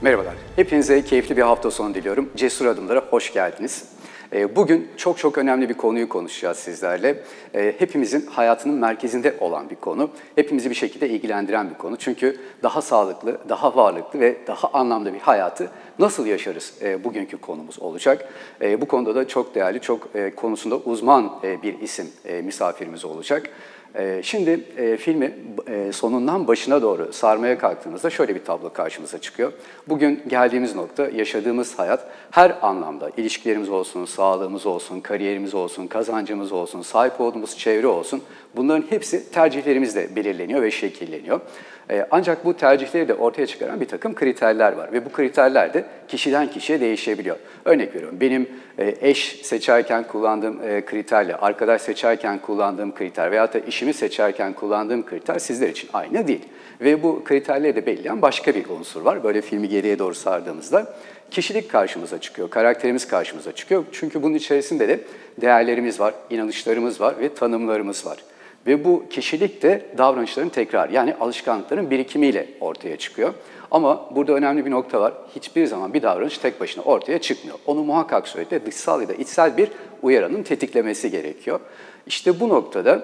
Merhabalar. Hepinize keyifli bir hafta sonu diliyorum. Cesur Adımlar'a hoş geldiniz. Bugün çok önemli bir konuyu konuşacağız sizlerle. Hepimizin hayatının merkezinde olan bir konu. Hepimizi bir şekilde ilgilendiren bir konu. Çünkü daha sağlıklı, daha varlıklı ve daha anlamlı bir hayatı nasıl yaşarız bugünkü konumuz olacak. Bu konuda da çok değerli, çok konusunda uzman bir isim misafirimiz olacak. Şimdi filmi sonundan başına doğru sarmaya kalktığımızda şöyle bir tablo karşımıza çıkıyor. Bugün geldiğimiz nokta, yaşadığımız hayat her anlamda, ilişkilerimiz olsun, sağlığımız olsun, kariyerimiz olsun, kazancımız olsun, sahip olduğumuz çevre olsun, bunların hepsi tercihlerimizle belirleniyor ve şekilleniyor. Ancak bu tercihleri de ortaya çıkaran bir takım kriterler var ve bu kriterler de kişiden kişiye değişebiliyor. Örnek veriyorum, benim eş seçerken kullandığım kriterle, arkadaş seçerken kullandığım kriter veyahut da işimi seçerken kullandığım kriter sizler için aynı değil. Ve bu kriterleri de belirleyen başka bir unsur var. Böyle filmi geriye doğru sardığımızda kişilik karşımıza çıkıyor, karakterimiz karşımıza çıkıyor. Çünkü bunun içerisinde de değerlerimiz var, inanışlarımız var ve tanımlarımız var. Ve bu kişilik de davranışların tekrarı, yani alışkanlıkların birikimiyle ortaya çıkıyor. Ama burada önemli bir nokta var. Hiçbir zaman bir davranış tek başına ortaya çıkmıyor. Onu muhakkak surette dışsal ya da içsel bir uyaranın tetiklemesi gerekiyor. İşte bu noktada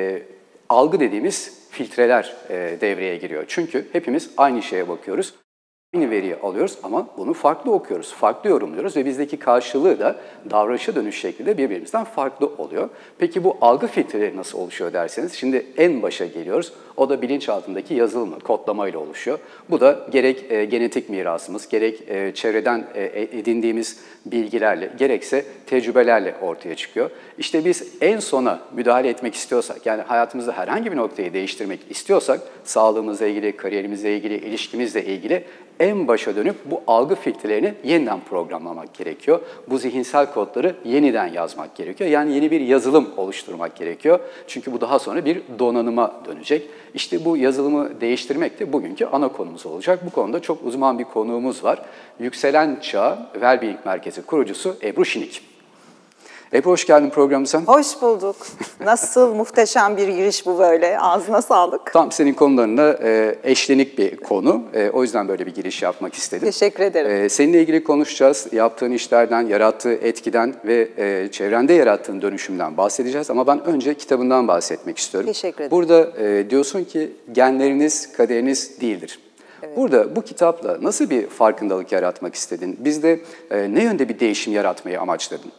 algı dediğimiz filtreler devreye giriyor. Çünkü hepimiz aynı şeye bakıyoruz. Aynı veriyi alıyoruz ama bunu farklı okuyoruz, farklı yorumluyoruz ve bizdeki karşılığı da davranışa dönüş şekilde birbirimizden farklı oluyor. Peki bu algı filtreleri nasıl oluşuyor derseniz, şimdi en başa geliyoruz. O da bilinçaltındaki yazılımı, kodlamayla oluşuyor. Bu da gerek genetik mirasımız, gerek çevreden edindiğimiz bilgilerle, gerekse tecrübelerle ortaya çıkıyor. İşte biz en sona müdahale etmek istiyorsak, yani hayatımızda herhangi bir noktayı değiştirmek istiyorsak, sağlığımızla ilgili, kariyerimizle ilgili, ilişkimizle ilgili en başa dönüp bu algı filtrelerini yeniden programlamak gerekiyor. Bu zihinsel kodları yeniden yazmak gerekiyor. Yani yeni bir yazılım oluşturmak gerekiyor. Çünkü bu daha sonra bir donanıma dönecek. İşte bu yazılımı değiştirmek de bugünkü ana konumuz olacak. Bu konuda çok uzman bir konuğumuz var. Yükselen Çağ Wellbeing Merkezi kurucusu Ebru Şinik. Ebru, hoş geldin programımıza. Hoş bulduk. Nasıl muhteşem bir giriş bu böyle. Ağzına sağlık. Tam senin konularına eşlenik bir konu. O yüzden böyle bir giriş yapmak istedim. Teşekkür ederim. Seninle ilgili konuşacağız. Yaptığın işlerden, yarattığı etkiden ve çevrende yarattığın dönüşümden bahsedeceğiz. Ama ben önce kitabından bahsetmek istiyorum. Teşekkür ederim. Burada diyorsun ki genleriniz kaderiniz değildir. Evet. Burada bu kitapla nasıl bir farkındalık yaratmak istedin? Bizde ne yönde bir değişim yaratmayı amaçladın?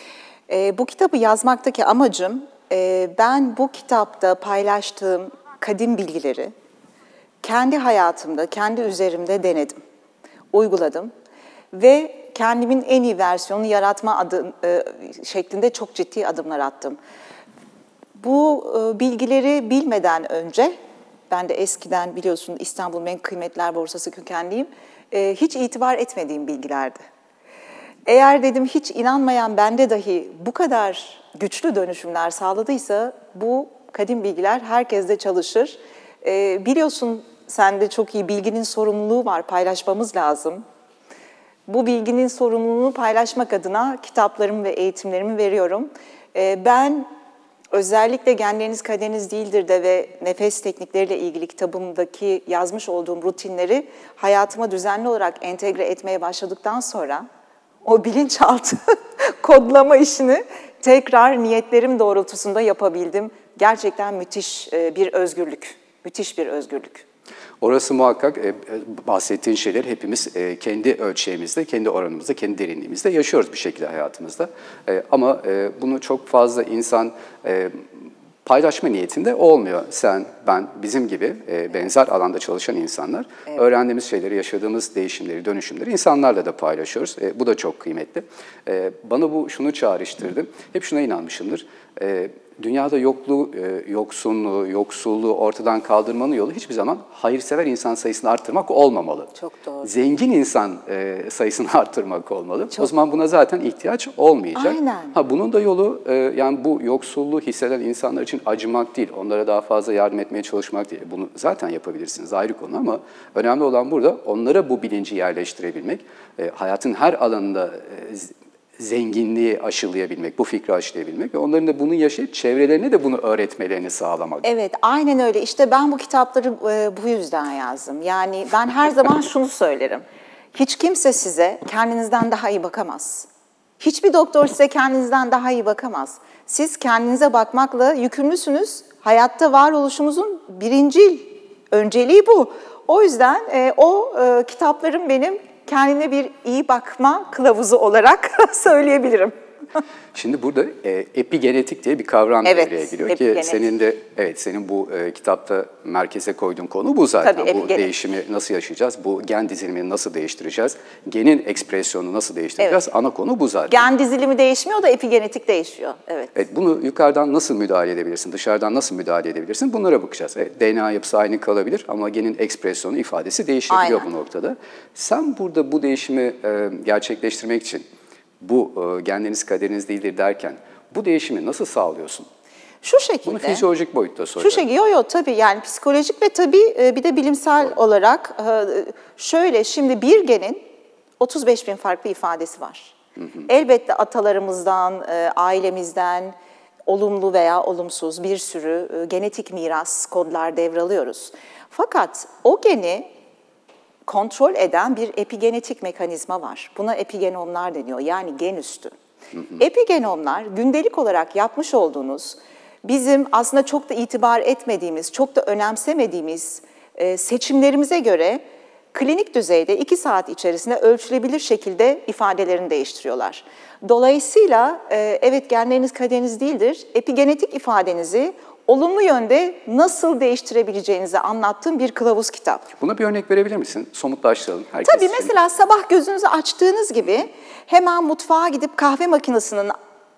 Bu kitabı yazmaktaki amacım, ben bu kitapta paylaştığım kadim bilgileri kendi hayatımda, kendi üzerimde denedim, uyguladım ve kendimin en iyi versiyonunu yaratma şeklinde çok ciddi adımlar attım. Bu bilgileri bilmeden önce, ben de eskiden biliyorsun İstanbul Menkul Kıymetler Borsası kökenliyim, hiç itibar etmediğim bilgilerdi. Eğer dedim hiç inanmayan bende dahi bu kadar güçlü dönüşümler sağladıysa bu kadim bilgiler herkeste çalışır. Biliyorsun sen de çok iyi, bilginin sorumluluğu var, paylaşmamız lazım. Bu bilginin sorumluluğunu paylaşmak adına kitaplarımı ve eğitimlerimi veriyorum. Ben özellikle genleriniz kaderiniz değildir de ve nefes teknikleriyle ilgili kitabımdaki yazmış olduğum rutinleri hayatıma düzenli olarak entegre etmeye başladıktan sonra o bilinçaltı kodlama işini tekrar niyetlerim doğrultusunda yapabildim. Gerçekten müthiş bir özgürlük, müthiş bir özgürlük. Orası muhakkak bahsettiğin şeyler hepimiz kendi ölçeğimizde, kendi oranımızda, kendi derinliğimizde yaşıyoruz bir şekilde hayatımızda. Ama bunu çok fazla insan paylaşma niyetinde olmuyor. Sen, ben, bizim gibi benzer alanda çalışan insanlar öğrendiğimiz şeyleri, yaşadığımız değişimleri, dönüşümleri insanlarla da paylaşıyoruz. Bu da çok kıymetli. Bana bu şunu çağrıştırdı. Hep şuna inanmışımdır. Dünyada yoksunluğu, yoksulluğu ortadan kaldırmanın yolu hiçbir zaman hayırsever insan sayısını arttırmak olmamalı. Çok doğru. Zengin insan sayısını arttırmak olmalı. O zaman buna zaten ihtiyaç olmayacak. Aynen. Bunun da yolu yani bu yoksulluğu hisseden insanlar için acımak değil, onlara daha fazla yardım etmeye çalışmak değil. Bunu zaten yapabilirsiniz, ayrı konu, ama önemli olan burada onlara bu bilinci yerleştirebilmek, hayatın her alanında zenginliği aşılayabilmek, bu fikri aşılayabilmek ve onların da bunu yaşayıp çevrelerine de bunu öğretmelerini sağlamak. Evet, aynen öyle. İşte ben bu kitapları bu yüzden yazdım. Yani ben her zaman şunu söylerim. Hiç kimse size kendinizden daha iyi bakamaz. Hiçbir doktor size kendinizden daha iyi bakamaz. Siz kendinize bakmakla yükümlüsünüz. Hayatta varoluşumuzun önceliği bu. O yüzden kitaplarım benim kendine bir iyi bakma kılavuzu olarak söyleyebilirim. Şimdi burada epigenetik diye bir kavram devreye giriyor ki senin bu kitapta merkeze koyduğun konu bu zaten. Tabii, bu değişimi nasıl yaşayacağız? Bu gen dizilimini nasıl değiştireceğiz? Genin ekspresyonunu nasıl değiştireceğiz? Evet. Ana konu bu zaten. Gen dizilimi değişmiyor da epigenetik değişiyor. Evet. Evet, bunu yukarıdan nasıl müdahale edebilirsin? Dışarıdan nasıl müdahale edebilirsin? Bunlara bakacağız. DNA yapısı aynı kalabilir ama genin ekspresyonu, ifadesi değişebiliyor bu noktada. Sen burada bu değişimi gerçekleştirmek için bu genleriniz kaderiniz değildir derken bu değişimi nasıl sağlıyorsun? Şu şekilde. Bunu fizyolojik boyutta soruyorum. Şu şekilde, tabii yani psikolojik ve tabii bir de bilimsel olarak şöyle, şimdi bir genin 35.000 farklı ifadesi var. Elbette atalarımızdan, ailemizden olumlu veya olumsuz bir sürü genetik miras, kodlar devralıyoruz. Fakat o geni kontrol eden bir epigenetik mekanizma var. Buna epigenomlar deniyor, yani gen üstü. Epigenomlar gündelik olarak yapmış olduğunuz, bizim aslında çok da itibar etmediğimiz, çok da önemsemediğimiz seçimlerimize göre klinik düzeyde 2 saat içerisinde ölçülebilir şekilde ifadelerini değiştiriyorlar. Dolayısıyla evet, genleriniz kaderiniz değildir, epigenetik ifadenizi olumlu yönde nasıl değiştirebileceğinizi anlattığım bir kılavuz kitap. Buna bir örnek verebilir misin? Somutlaştıralım herkes Tabii, için. mesela sabah gözünüzü açtığınız gibi hemen mutfağa gidip kahve makinesinin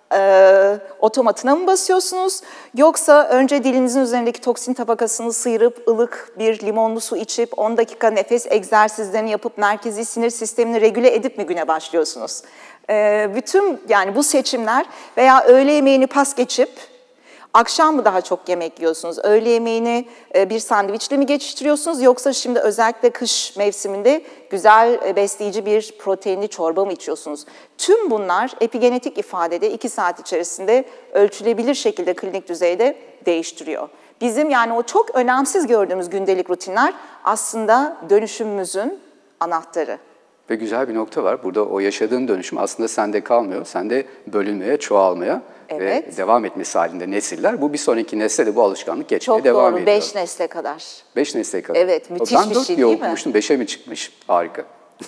otomatına mı basıyorsunuz? Yoksa önce dilinizin üzerindeki toksin tabakasını sıyırıp ılık bir limonlu su içip 10 dakika nefes egzersizlerini yapıp merkezi sinir sistemini regüle edip mi güne başlıyorsunuz? Bütün yani bu seçimler veya öğle yemeğini pas geçip akşam mı daha çok yemek yiyorsunuz? Öğle yemeğini bir sandviçle mi geçiştiriyorsunuz? Yoksa şimdi özellikle kış mevsiminde güzel besleyici bir proteinli çorba mı içiyorsunuz? Tüm bunlar epigenetik ifadede 2 saat içerisinde ölçülebilir şekilde klinik düzeyde değiştiriyor. Bizim yani o çok önemsiz gördüğümüz gündelik rutinler aslında dönüşümümüzün anahtarı. Ve güzel bir nokta var. Burada o yaşadığın dönüşüm aslında sende kalmıyor. Sende bölünmeye, çoğalmaya ve devam etmesi halinde nesiller. Bu bir sonraki nesle de bu alışkanlık geçmeye devam ediyor. Çok doğru. 5 nesle kadar. 5 nesle kadar. Evet, müthiş bir şey değil mi? Ben 4 diye okumuştum. 5'e mi çıkmış? Harika.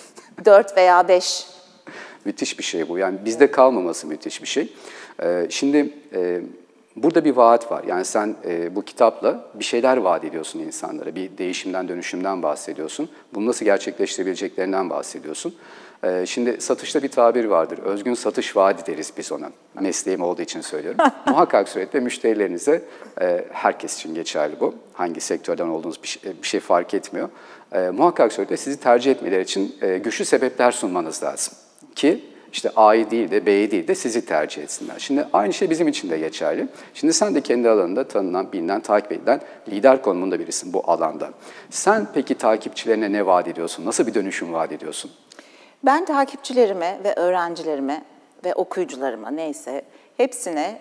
4 veya 5. Müthiş bir şey bu. Yani bizde kalmaması müthiş bir şey. Şimdi burada bir vaat var. Yani sen bu kitapla bir şeyler vaat ediyorsun insanlara. Bir değişimden, dönüşümden bahsediyorsun. Bunu nasıl gerçekleştirebileceklerinden bahsediyorsun. Şimdi satışta bir tabir vardır. Özgün satış vaadi deriz biz ona. Mesleğim olduğu için söylüyorum. Muhakkak suretle müşterilerinize, herkes için geçerli bu. Hangi sektörden olduğunuz bir şey fark etmiyor. Muhakkak suretle sizi tercih etmeleri için güçlü sebepler sunmanız lazım. Ki işte A'yı değil de B'yi değil de sizi tercih etsinler. Şimdi aynı şey bizim için de geçerli. Şimdi sen de kendi alanında tanınan, bilinen, takip edilen lider konumunda birisin bu alanda. Sen peki takipçilerine ne vaat ediyorsun? Nasıl bir dönüşüm vaat ediyorsun? Ben takipçilerime ve öğrencilerime ve okuyucularıma neyse hepsine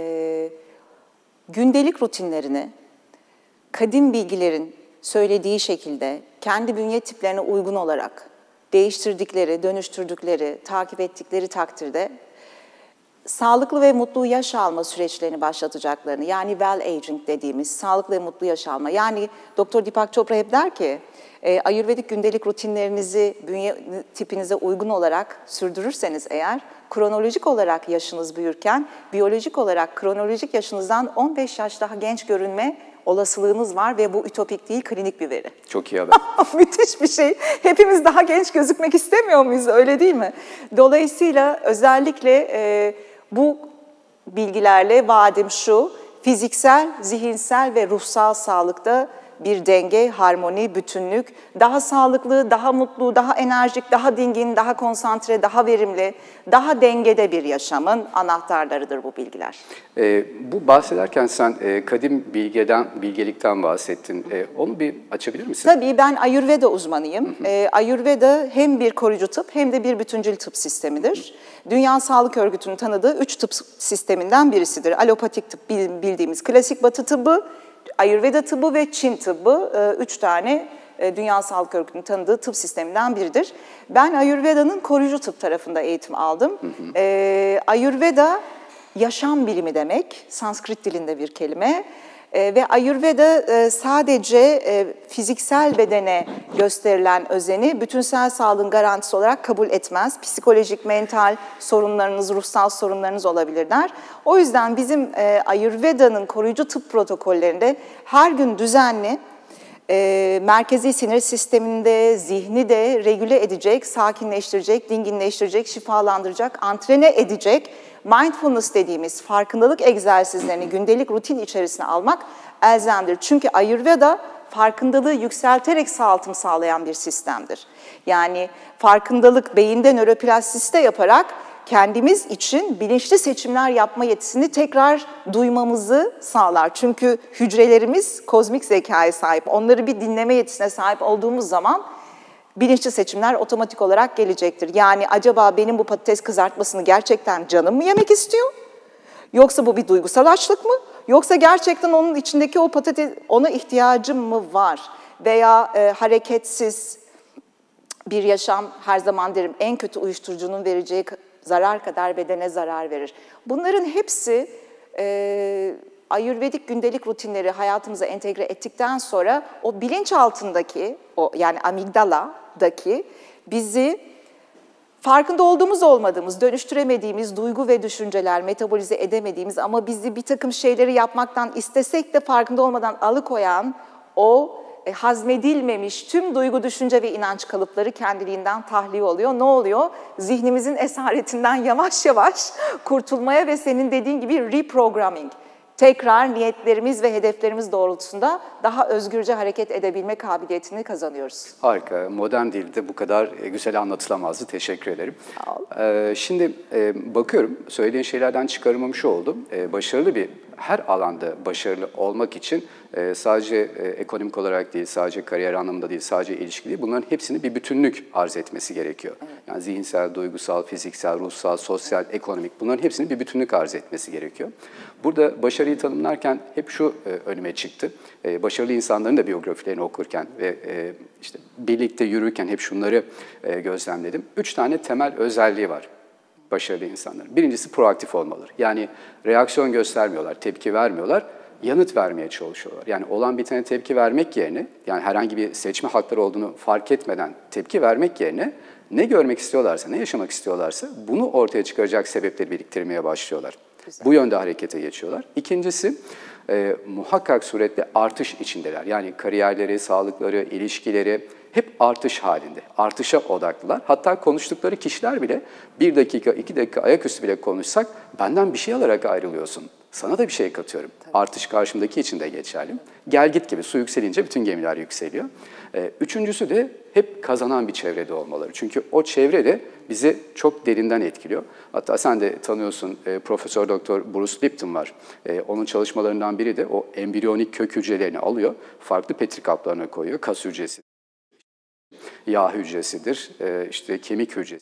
gündelik rutinlerini kadim bilgilerin söylediği şekilde kendi bünye tiplerine uygun olarak değiştirdikleri, dönüştürdükleri, takip ettikleri takdirde sağlıklı ve mutlu yaş alma süreçlerini başlatacaklarını, yani well aging dediğimiz sağlıklı ve mutlu yaş alma. Yani Dr. Deepak Chopra hep der ki, Ayurvedik gündelik rutinlerinizi bünye tipinize uygun olarak sürdürürseniz eğer, kronolojik olarak yaşınız büyürken, biyolojik olarak kronolojik yaşınızdan 15 yaş daha genç görünme olasılığınız var ve bu ütopik değil, klinik bir veri. Çok iyi haber. Müthiş bir şey. Hepimiz daha genç gözükmek istemiyor muyuz, öyle değil mi? Dolayısıyla özellikle bu bilgilerle vaadim şu, fiziksel, zihinsel ve ruhsal sağlıkta bir denge, harmoni, bütünlük, daha sağlıklı, daha mutlu, daha enerjik, daha dingin, daha konsantre, daha verimli, daha dengede bir yaşamın anahtarlarıdır bu bilgiler. Bu bahsederken sen kadim bilgelikten bahsettin. Onu bir açabilir misin? Tabii, ben Ayurveda uzmanıyım. Ayurveda hem bir koruyucu tıp hem de bir bütüncül tıp sistemidir. Dünya Sağlık Örgütü'nün tanıdığı 3 tıp sisteminden birisidir. Alopatik tıp bildiğimiz klasik batı tıbbı, Ayurveda tıbbı ve Çin tıbbı, 3 tane Dünya Sağlık Örgütü'nün tanıdığı tıp sisteminden biridir. Ben Ayurveda'nın koruyucu tıp tarafında eğitim aldım. Ayurveda yaşam bilimi demek, Sanskrit dilinde bir kelime. Ve Ayurveda sadece fiziksel bedene gösterilen özeni bütünsel sağlığın garantisi olarak kabul etmez. Psikolojik, mental sorunlarınız, ruhsal sorunlarınız olabilir der. O yüzden bizim Ayurveda'nın koruyucu tıp protokollerinde her gün düzenli merkezi sinir sisteminde, zihni de regüle edecek, sakinleştirecek, dinginleştirecek, şifalandıracak, antrene edecek, mindfulness dediğimiz farkındalık egzersizlerini gündelik rutin içerisine almak elzemdir. Çünkü Ayurveda farkındalığı yükselterek sağaltım sağlayan bir sistemdir. Yani farkındalık beyinde nöroplastisite yaparak kendimiz için bilinçli seçimler yapma yetisini tekrar duymamızı sağlar. Çünkü hücrelerimiz kozmik zekaya sahip. Onları bir dinleme yetisine sahip olduğumuz zaman bilinçli seçimler otomatik olarak gelecektir. Yani acaba benim bu patates kızartmasını gerçekten canım mı yemek istiyor? Yoksa bu bir duygusal açlık mı? Yoksa gerçekten onun içindeki o patates, ona ihtiyacım mı var? Veya hareketsiz bir yaşam, her zaman derim en kötü uyuşturucunun vereceği zarar kadar bedene zarar verir. Bunların hepsi Ayurvedik gündelik rutinleri hayatımıza entegre ettikten sonra o bilinçaltındaki, yani amigdaladaki bizi farkında olduğumuz olmadığımız, dönüştüremediğimiz duygu ve düşünceler, metabolize edemediğimiz ama bizi bir takım şeyleri yapmaktan istesek de farkında olmadan alıkoyan o hazmedilmemiş tüm duygu, düşünce ve inanç kalıpları kendiliğinden tahliye oluyor. Ne oluyor? Zihnimizin esaretinden yavaş yavaş kurtulmaya ve senin dediğin gibi reprogramming, tekrar niyetlerimiz ve hedeflerimiz doğrultusunda daha özgürce hareket edebilme kabiliyetini kazanıyoruz. Harika. Modern dilde bu kadar güzel anlatılamazdı. Teşekkür ederim. Sağ ol. Şimdi bakıyorum, söylediğin şeylerden çıkarımım şu oldu. Her alanda başarılı olmak için sadece ekonomik olarak değil, sadece kariyer anlamında değil, sadece ilişki değil, bunların hepsini bir bütünlük arz etmesi gerekiyor. Evet. Yani zihinsel, duygusal, fiziksel, ruhsal, sosyal, ekonomik, bunların hepsini bir bütünlük arz etmesi gerekiyor. Burada başarıyı tanımlarken hep şu önüme çıktı. Başarılı insanların da biyografilerini okurken ve işte birlikte yürürken hep şunları gözlemledim. 3 tane temel özelliği var başarılı insanların. Birincisi proaktif olmaları. Yani reaksiyon göstermiyorlar, tepki vermiyorlar, yanıt vermeye çalışıyorlar. Yani olan bitene tepki vermek yerine, yani herhangi bir seçme hakları olduğunu fark etmeden tepki vermek yerine ne görmek istiyorlarsa, ne yaşamak istiyorlarsa bunu ortaya çıkaracak sebepleri biriktirmeye başlıyorlar. Güzel. Bu yönde harekete geçiyorlar. İkincisi, muhakkak suretle artış içindeler. Yani kariyerleri, sağlıkları, ilişkileri hep artış halinde, artışa odaklılar. Hatta konuştukları kişiler bile 1 dakika, 2 dakika ayaküstü bile konuşsak benden bir şey alarak ayrılıyorsun. Sana da bir şey katıyorum. Tabii. Artış karşımdaki için de geçerli. Gel git gibi su yükselince bütün gemiler yükseliyor. Üçüncüsü de hep kazanan bir çevrede olmaları. Çünkü o çevre de bizi çok derinden etkiliyor. Hatta sen de tanıyorsun, Profesör Doktor Bruce Lipton var. Onun çalışmalarından biri de o embriyonik kök hücrelerini alıyor, farklı petri kaplarına koyuyor. Kas hücresi, yağ hücresidir, işte kemik hücresi.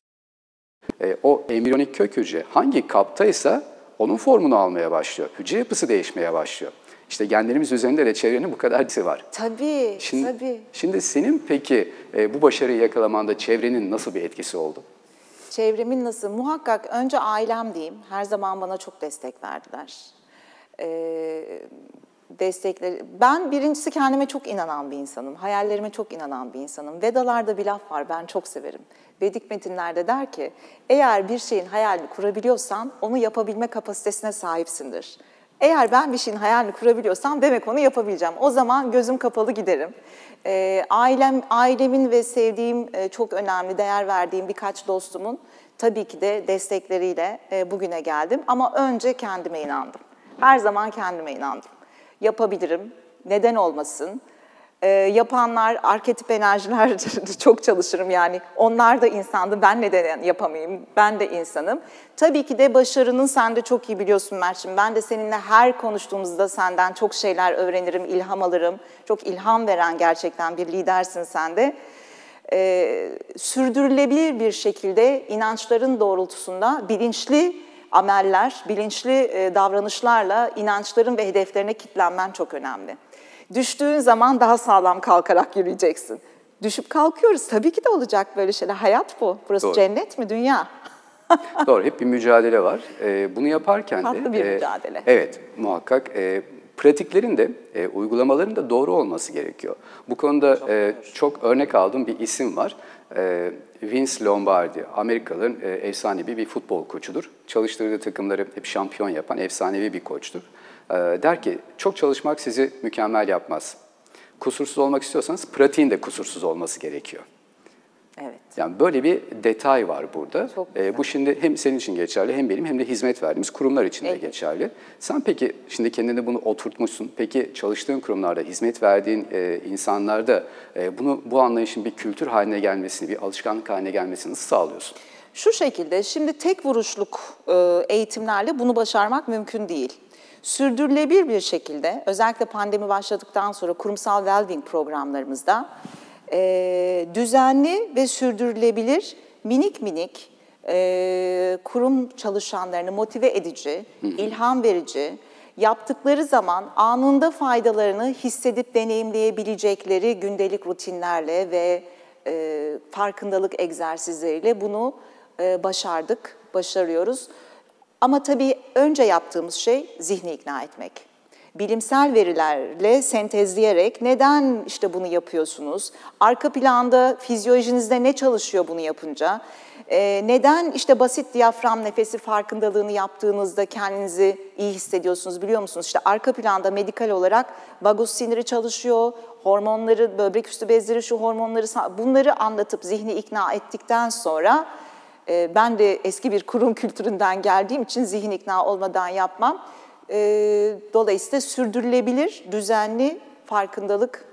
O embriyonik kök hücre hangi kaptaysa onun formunu almaya başlıyor. Hücre yapısı değişmeye başlıyor. İşte genlerimiz üzerinde de çevrenin bu kadar etkisi var. Tabii, tabii. Şimdi senin peki bu başarıyı yakalamanda çevrenin nasıl bir etkisi oldu? Çevremin nasıl? Muhakkak önce ailem diyeyim. Her zaman bana çok destek verdiler. Ben birincisi kendime çok inanan bir insanım. Hayallerime çok inanan bir insanım. Vedalarda bir laf var, ben çok severim. Vedik metinlerde der ki, eğer bir şeyin hayalini kurabiliyorsan onu yapabilme kapasitesine sahipsindir. Eğer ben bir şeyin hayalini kurabiliyorsam demek onu yapabileceğim. O zaman gözüm kapalı giderim. Ailemin ve sevdiğim, çok önemli, değer verdiğim birkaç dostumun tabii ki de destekleriyle bugüne geldim. Ama önce kendime inandım. Her zaman kendime inandım. Yapabilirim, neden olmasın? Yapanlar, arketip enerjiler çok çalışırım yani. Onlar da insandı, ben neden yapamayayım? Ben de insanım. Tabii ki de başarının, sen de çok iyi biliyorsun Mert'ciğim. Ben de seninle her konuştuğumuzda senden çok şeyler öğrenirim, ilham alırım. Çok ilham veren gerçekten bir lidersin sen de. Sürdürülebilir bir şekilde inançların doğrultusunda bilinçli ameller, bilinçli davranışlarla inançların ve hedeflerine kilitlenmen çok önemli. Düştüğün zaman daha sağlam kalkarak yürüyeceksin. Düşüp kalkıyoruz. Tabii ki de olacak böyle şeyler. Hayat bu. Burası Doğru. cennet mi, dünya? Doğru, hep bir mücadele var. Bunu yaparken de... Tatlı bir mücadele. Evet, muhakkak. Pratiklerin de, uygulamaların da doğru olması gerekiyor. Bu konuda çok örnek aldığım bir isim var. Vince Lombardi, Amerikalıların efsanevi bir futbol koçudur. Çalıştırdığı takımları hep şampiyon yapan efsanevi bir koçtur. Der ki, çok çalışmak sizi mükemmel yapmaz. Kusursuz olmak istiyorsanız pratiğin de kusursuz olması gerekiyor. Evet. Yani böyle bir detay var burada. Bu şimdi hem senin için geçerli, hem benim hem de hizmet verdiğimiz kurumlar için de geçerli. Sen peki şimdi kendine bunu oturtmuşsun. Peki çalıştığın kurumlarda, hizmet verdiğin insanlarda bu anlayışın bir kültür haline gelmesini, bir alışkanlık haline gelmesini nasıl sağlıyorsun? Şu şekilde, şimdi tek vuruşluk eğitimlerle bunu başarmak mümkün değil. Sürdürülebilir bir şekilde, özellikle pandemi başladıktan sonra kurumsal well-being programlarımızda düzenli ve sürdürülebilir minik minik kurum çalışanlarını motive edici, ilham verici, yaptıkları zaman anında faydalarını hissedip deneyimleyebilecekleri gündelik rutinlerle ve farkındalık egzersizleriyle bunu başarıyoruz. Ama tabii önce yaptığımız şey zihni ikna etmek. Bilimsel verilerle sentezleyerek neden işte bunu yapıyorsunuz, arka planda fizyolojinizde ne çalışıyor bunu yapınca, neden işte basit diyafram nefesi farkındalığını yaptığınızda kendinizi iyi hissediyorsunuz biliyor musunuz? İşte arka planda medikal olarak vagus siniri çalışıyor, hormonları, böbrek üstü bezleri şu hormonları, bunları anlatıp zihni ikna ettikten sonra, ben de eski bir kurum kültüründen geldiğim için zihin ikna olmadan yapmam. Dolayısıyla sürdürülebilir, düzenli farkındalık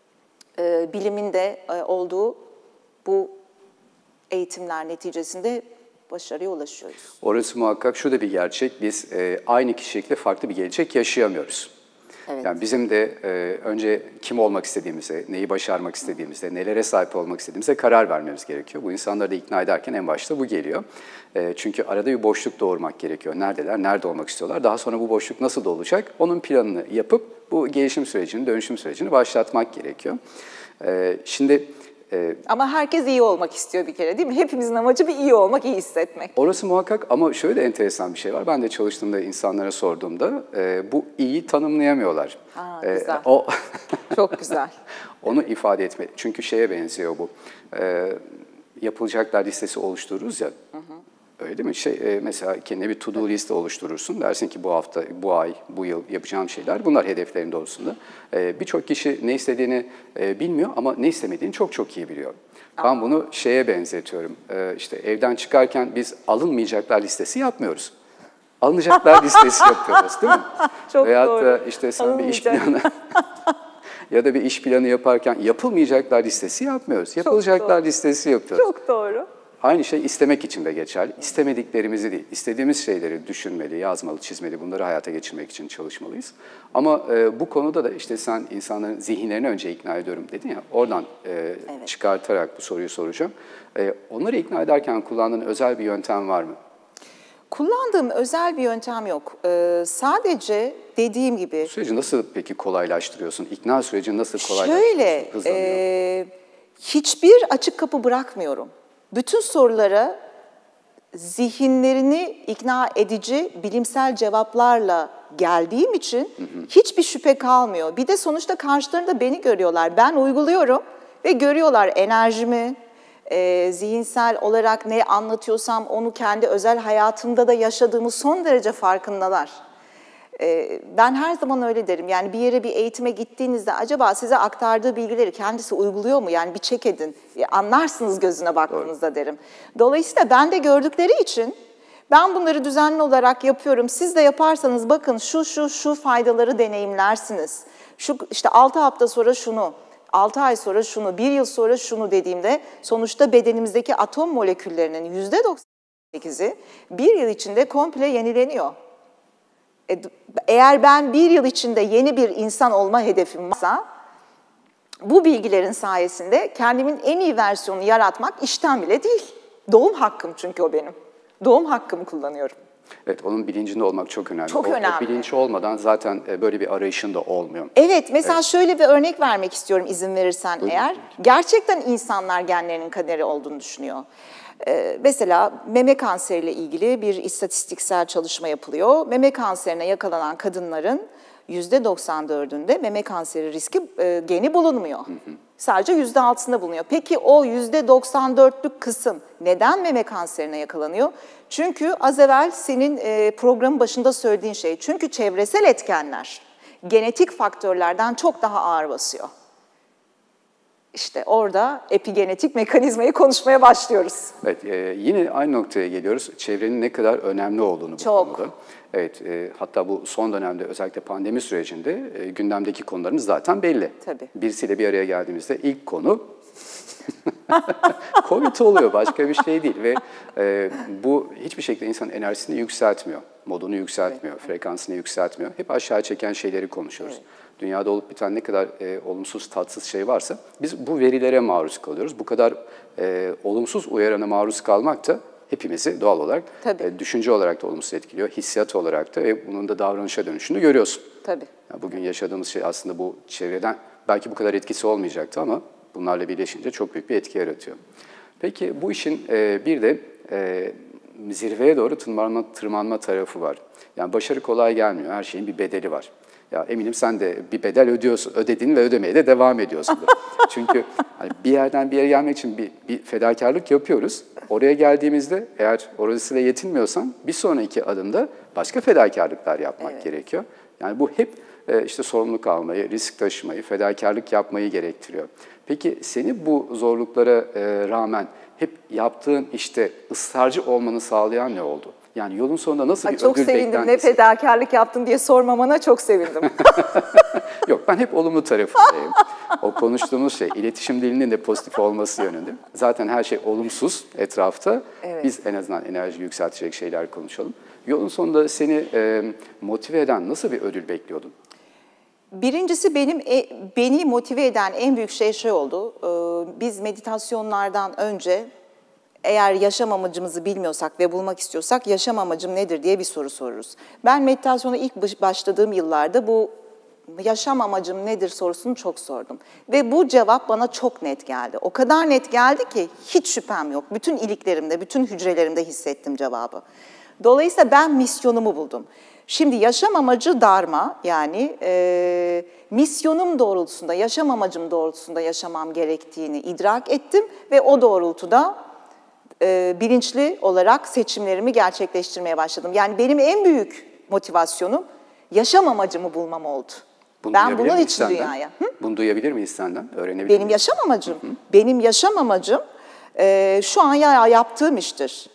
bilimin de olduğu bu eğitimler neticesinde başarıya ulaşıyoruz. Orası muhakkak. Şu da bir gerçek, biz aynı kişilikle farklı bir gelecek yaşayamıyoruz. Evet. Yani bizim de önce kim olmak istediğimize, neyi başarmak istediğimizde, nelere sahip olmak istediğimize karar vermemiz gerekiyor. Bu insanları da ikna ederken en başta bu geliyor. Çünkü arada bir boşluk doğurmak gerekiyor. Neredeler, nerede olmak istiyorlar? Daha sonra bu boşluk nasıl dolacak? Onun planını yapıp bu gelişim sürecini, dönüşüm sürecini başlatmak gerekiyor. Şimdi... Ama herkes iyi olmak istiyor bir kere değil mi? Hepimizin amacı bir iyi olmak, iyi hissetmek. Orası muhakkak ama şöyle de enteresan bir şey var. Ben de çalıştığımda insanlara sorduğumda bu iyiyi tanımlayamıyorlar. Güzel. Çok güzel. Onu ifade etme. Çünkü şeye benziyor bu. Yapılacaklar listesi oluştururuz ya. Öyle değil mi? Mesela kendine bir to-do liste oluşturursun. Dersin ki bu hafta, bu ay, bu yıl yapacağım şeyler. Bunlar hedeflerin doğrusunda. Birçok kişi ne istediğini bilmiyor ama ne istemediğini çok çok iyi biliyor. Ben bunu şeye benzetiyorum. İşte evden çıkarken biz alınmayacaklar listesi yapmıyoruz. Alınacaklar listesi yapıyoruz değil mi? Çok Veyahut doğru. da işte sen bir iş planı... Ya da bir iş planı yaparken yapılmayacaklar listesi yapmıyoruz. Yapılacaklar listesi yapıyoruz. Çok doğru. Aynı şey istemek için de geçerli. İstemediklerimizi değil, istediğimiz şeyleri düşünmeli, yazmalı, çizmeli, bunları hayata geçirmek için çalışmalıyız. Ama bu konuda da işte sen insanların zihinlerini önce ikna ediyorum dedin ya, oradan çıkartarak bu soruyu soracağım. Onları ikna ederken kullandığın özel bir yöntem var mı? Kullandığım özel bir yöntem yok. Sadece dediğim gibi... Bu süreci nasıl peki kolaylaştırıyorsun? İkna sürecini nasıl kolaylaştırıyorsun? Şöyle, hiçbir açık kapı bırakmıyorum. Bütün sorulara zihinlerini ikna edici bilimsel cevaplarla geldiğim için hiçbir şüphe kalmıyor. Bir de sonuçta karşılarında beni görüyorlar. Ben uyguluyorum ve görüyorlar enerjimi, zihinsel olarak ne anlatıyorsam onu kendi özel hayatımda da yaşadığımı son derece farkındalar. Ben her zaman öyle derim. Yani bir yere bir eğitime gittiğinizde acaba size aktardığı bilgileri kendisi uyguluyor mu? Yani bir check edin. Anlarsınız gözüne baktığınızda derim. Dolayısıyla ben de gördükleri için ben bunları düzenli olarak yapıyorum. Siz de yaparsanız bakın şu faydaları deneyimlersiniz. Şu işte 6 hafta sonra şunu, 6 ay sonra şunu, 1 yıl sonra şunu dediğimde sonuçta bedenimizdeki atom moleküllerinin %98'i 1 yıl içinde komple yenileniyor. Eğer ben 1 yıl içinde yeni bir insan olma hedefim varsa, bu bilgilerin sayesinde kendimin en iyi versiyonunu yaratmak işten bile değil. Doğum hakkım çünkü o benim. Doğum hakkımı kullanıyorum. Evet, onun bilincinde olmak çok önemli. Çok önemli. O bilinç olmadan zaten böyle bir arayışın da olmuyor. Evet, mesela şöyle bir örnek vermek istiyorum izin verirsen eğer. Gerçekten insanlar genlerinin kaderi olduğunu düşünüyor. Mesela meme kanseriyle ilgili bir istatistiksel çalışma yapılıyor. Meme kanserine yakalanan kadınların %94'ünde meme kanseri riski geni bulunmuyor. Sadece %6'sında bulunuyor. Peki o %94'lük kısım neden meme kanserine yakalanıyor? Çünkü az evvel senin programın başında söylediğin şey. Çünkü çevresel etkenler genetik faktörlerden çok daha ağır basıyor. İşte orada epigenetik mekanizmayı konuşmaya başlıyoruz. Evet, yine aynı noktaya geliyoruz. Çevrenin ne kadar önemli olduğunu bu Çok. konuda. Evet, hatta bu son dönemde özellikle pandemi sürecinde gündemdeki konularımız zaten belli. Tabii. Birisiyle bir araya geldiğimizde ilk konu COVID oluyor, başka bir şey değil ve bu hiçbir şekilde insanın enerjisini yükseltmiyor, modunu yükseltmiyor, frekansını yükseltmiyor. Hep aşağı çeken şeyleri konuşuyoruz. Evet. Dünyada olup biten ne kadar olumsuz, tatsız şey varsa biz bu verilere maruz kalıyoruz. Bu kadar olumsuz uyarana maruz kalmak da hepimizi doğal olarak düşünce olarak da olumsuz etkiliyor, hissiyat olarak da ve bunun da davranışa dönüşünü görüyorsun. Tabii. Yani bugün yaşadığımız şey aslında bu çevreden belki bu kadar etkisi olmayacaktı ama bunlarla birleşince çok büyük bir etki yaratıyor. Peki bu işin bir de zirveye doğru tırmanma tarafı var. Yani başarı kolay gelmiyor, her şeyin bir bedeli var. Ya eminim sen de bir bedel ödedin ve ödemeye de devam ediyorsun. Çünkü hani bir yerden bir yere gelmek için bir fedakarlık yapıyoruz. Oraya geldiğimizde eğer orasıyla yetinmiyorsan bir sonraki adımda başka fedakarlıklar yapmak gerekiyor. Yani bu hep işte sorumluluk almayı, risk taşımayı, fedakarlık yapmayı gerektiriyor. Peki seni bu zorluklara rağmen hep yaptığın işte ısrarcı olmanı sağlayan ne oldu? Yani yolun sonunda nasıl bir ödül beklentisi? Çok sevindim. Ne fedakarlık yaptın diye sormamana çok sevindim. Yok, ben hep olumlu tarafındayım. O konuştuğumuz şey, iletişim dilinin de pozitif olması yönünde. Zaten her şey olumsuz etrafta. Evet. Biz en azından enerji yükseltecek şeyler konuşalım. Yolun sonunda seni motive eden nasıl bir ödül bekliyordun? Birincisi beni motive eden en büyük şey oldu. Biz meditasyonlardan önce eğer yaşam amacımızı bilmiyorsak ve bulmak istiyorsak yaşam amacım nedir diye bir soru soruruz. Ben meditasyona ilk başladığım yıllarda bu yaşam amacım nedir sorusunu çok sordum. Ve bu cevap bana çok net geldi. O kadar net geldi ki hiç şüphem yok. Bütün iliklerimde, bütün hücrelerimde hissettim cevabı. Dolayısıyla ben misyonumu buldum. Şimdi yaşam amacı dharma, yani misyonum doğrultusunda, yaşam amacım doğrultusunda yaşamam gerektiğini idrak ettim ve o doğrultuda bilinçli olarak seçimlerimi gerçekleştirmeye başladım. Yani benim en büyük motivasyonum yaşam amacımı bulmam oldu. Ben bunun için dünyaya. Bunu duyabilir miyiz senden? Öğrenebilir miyiz? Benim yaşam amacım. Benim yaşam amacım şu an yaptığım iştir.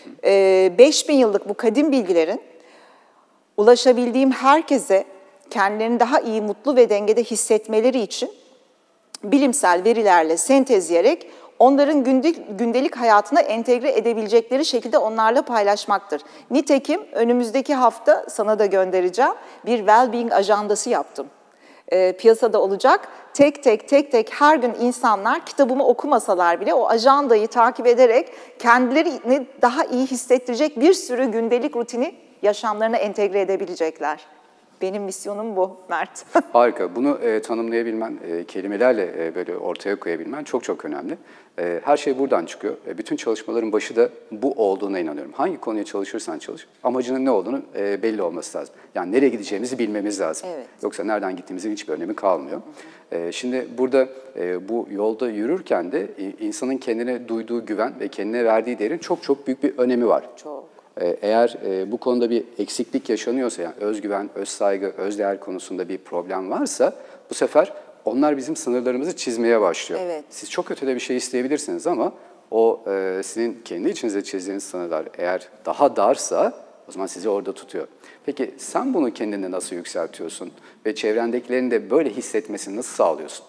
5000 yıllık bu kadim bilgilerin ulaşabildiğim herkese kendilerini daha iyi, mutlu ve dengede hissetmeleri için bilimsel verilerle sentezleyerek onların gündelik hayatına entegre edebilecekleri şekilde onlarla paylaşmaktır. Nitekim önümüzdeki hafta sana da göndereceğim bir well-being ajandası yaptım. Piyasada olacak. Tek tek her gün insanlar kitabımı okumasalar bile o ajandayı takip ederek kendilerini daha iyi hissettirecek bir sürü gündelik rutini yaşamlarına entegre edebilecekler. Benim misyonum bu Mert. Harika. Bunu tanımlayabilmen, kelimelerle böyle ortaya koyabilmen çok önemli. Her şey buradan çıkıyor. Bütün çalışmaların başı da bu olduğuna inanıyorum. Hangi konuya çalışırsan çalış, amacının ne olduğunu belli olması lazım. Yani nereye gideceğimizi bilmemiz lazım. Evet. Yoksa nereden gittiğimizin hiçbir önemi kalmıyor. Şimdi burada bu yolda yürürken de insanın kendine duyduğu güven ve kendine verdiği değerin çok büyük bir önemi var. Çok. Eğer bu konuda bir eksiklik yaşanıyorsa, yani özgüven, özsaygı, özdeğer konusunda bir problem varsa bu sefer onlar bizim sınırlarımızı çizmeye başlıyor. Evet. Siz çok ötede bir şey isteyebilirsiniz ama o sizin kendi içinizde çizdiğiniz sınırlar eğer daha darsa o zaman sizi orada tutuyor. Peki sen bunu kendinde nasıl yükseltiyorsun ve çevrendekilerin de böyle hissetmesini nasıl sağlıyorsun?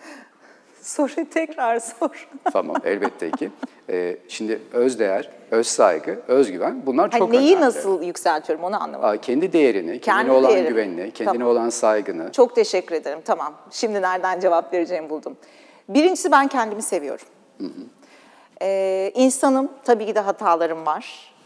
Soruyu tekrar sor. Tamam, elbette ki. Şimdi özdeğer, özsaygı, özgüven bunlar çok önemli. Neyi nasıl yükseltiyorum onu anlamadım. Kendi değerini, kendine olan güvenini, kendine olan saygını. Çok teşekkür ederim, tamam. Şimdi nereden cevap vereceğimi buldum. Birincisi ben kendimi seviyorum. İnsanım, tabii ki de hatalarım var.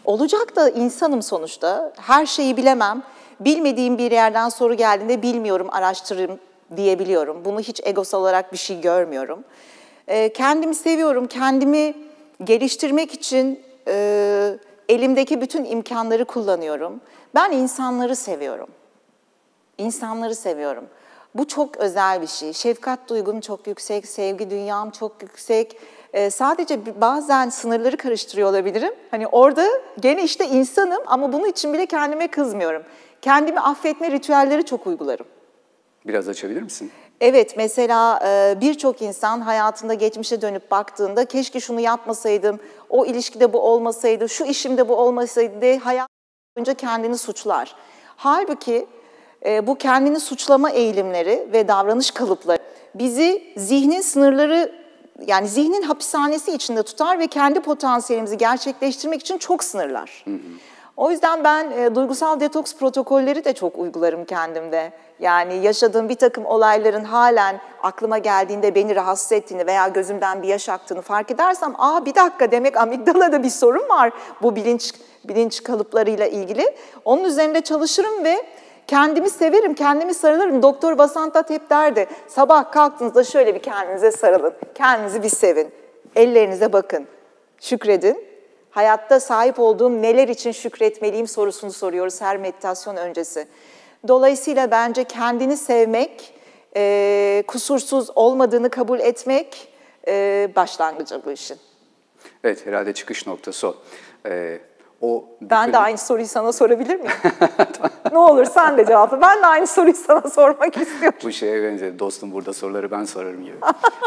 Olacak da insanım sonuçta. Her şeyi bilemem. Bilmediğim bir yerden soru geldiğinde bilmiyorum, araştırırım diyebiliyorum. Bunu hiç egosal olarak bir şey görmüyorum. Kendimi seviyorum. Kendimi geliştirmek için elimdeki bütün imkanları kullanıyorum. Ben insanları seviyorum. İnsanları seviyorum. Bu çok özel bir şey. Şefkat duygum çok yüksek, sevgi dünyam çok yüksek. Sadece bazen sınırları karıştırıyor olabilirim. Hani orada gene işte insanım ama bunun için bile kendime kızmıyorum. Kendimi affetme ritüelleri çok uygularım. Biraz açabilir misin? Evet, mesela birçok insan hayatında geçmişe dönüp baktığında keşke şunu yapmasaydım, o ilişkide bu olmasaydı, şu işimde bu olmasaydı diye hayat boyunca kendini suçlar. Halbuki bu kendini suçlama eğilimleri ve davranış kalıpları bizi zihnin sınırları, yani zihnin hapishanesi içinde tutar ve kendi potansiyelimizi gerçekleştirmek için çok sınırlar. O yüzden ben duygusal detoks protokolleri de çok uygularım kendimde. Yani yaşadığım bir takım olayların halen aklıma geldiğinde beni rahatsız ettiğini veya gözümden bir yaş aktığını fark edersem, bir dakika, demek amigdalada bir sorun var bu bilinç kalıplarıyla ilgili. Onun üzerinde çalışırım ve kendimi severim, kendimi sarılırım. Doktor Vasant hep derdi, sabah kalktığınızda şöyle bir kendinize sarılın, kendinizi bir sevin, ellerinize bakın, şükredin. Hayatta sahip olduğum neler için şükretmeliyim sorusunu soruyoruz her meditasyon öncesi. Dolayısıyla bence kendini sevmek, kusursuz olmadığını kabul etmek başlangıcı bu işin. Evet, herhalde çıkış noktası o. Ben de aynı soruyu sana sorabilir miyim? Ne olur sen de cevapla. Ben de aynı soruyu sana sormak istiyorum. Bu şeye benziyor. Dostum burada soruları ben sorarım gibi.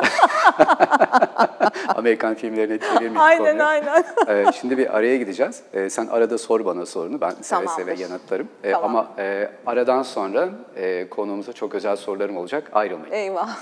Amerikan filmlerine çevirmiş konuyu. Aynen. Şimdi bir araya gideceğiz. Sen arada sor bana sorunu. Ben seve seve yanıtlarım. Ama aradan sonra konuğumuza çok özel sorularım olacak. Ayrılmayın. Eyvah.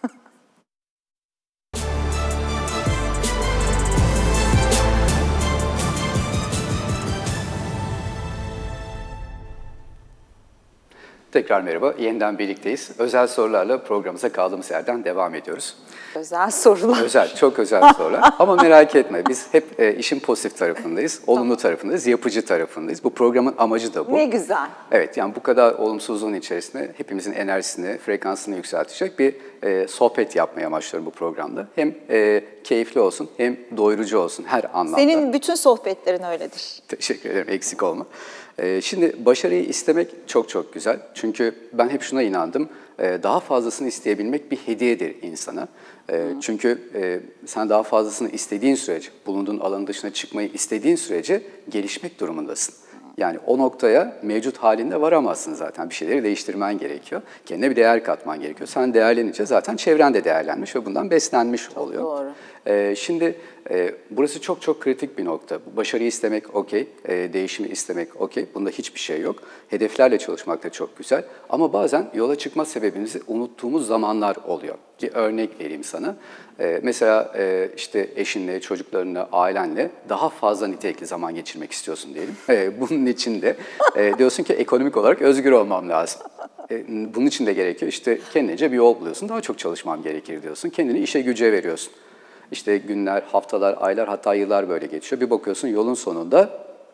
Tekrar merhaba, yeniden birlikteyiz. Özel sorularla programımıza kaldığımız yerden devam ediyoruz. Özel sorular. Çok özel sorular. Ama merak etme, biz hep işin pozitif tarafındayız, olumlu tarafındayız, yapıcı tarafındayız. Bu programın amacı da bu. Ne güzel. Evet, yani bu kadar olumsuzluğun içerisinde hepimizin enerjisini, frekansını yükseltecek bir sohbet yapmaya başlıyorum bu programda. Hem keyifli olsun, hem doyurucu olsun her anlamda. Senin bütün sohbetlerin öyledir. Teşekkür ederim, eksik olma. Şimdi başarıyı istemek çok güzel. Çünkü ben hep şuna inandım, daha fazlasını isteyebilmek bir hediyedir insana. Çünkü sen daha fazlasını istediğin sürece, bulunduğun alanın dışına çıkmayı istediğin sürece gelişmek durumundasın. Yani o noktaya mevcut halinde varamazsın zaten. Bir şeyleri değiştirmen gerekiyor. Kendine bir değer katman gerekiyor. Sen değerlenince zaten çevren de değerlenmiş ve bundan beslenmiş oluyor. Doğru. Şimdi burası çok kritik bir nokta. Başarıyı istemek okey, değişimi istemek okey. Bunda hiçbir şey yok. Hedeflerle çalışmak da çok güzel. Ama bazen yola çıkma sebebimizi unuttuğumuz zamanlar oluyor. Bir örnek vereyim sana. Mesela işte eşinle, çocuklarınla, ailenle daha fazla nitelikli zaman geçirmek istiyorsun diyelim. Bunun için de diyorsun ki ekonomik olarak özgür olmam lazım. Bunun için de gerekiyor. İşte kendince bir yol buluyorsun. Daha çok çalışmam gerekir diyorsun. Kendini işe güce veriyorsun. İşte günler, haftalar, aylar, hatta yıllar böyle geçiyor. Bir bakıyorsun yolun sonunda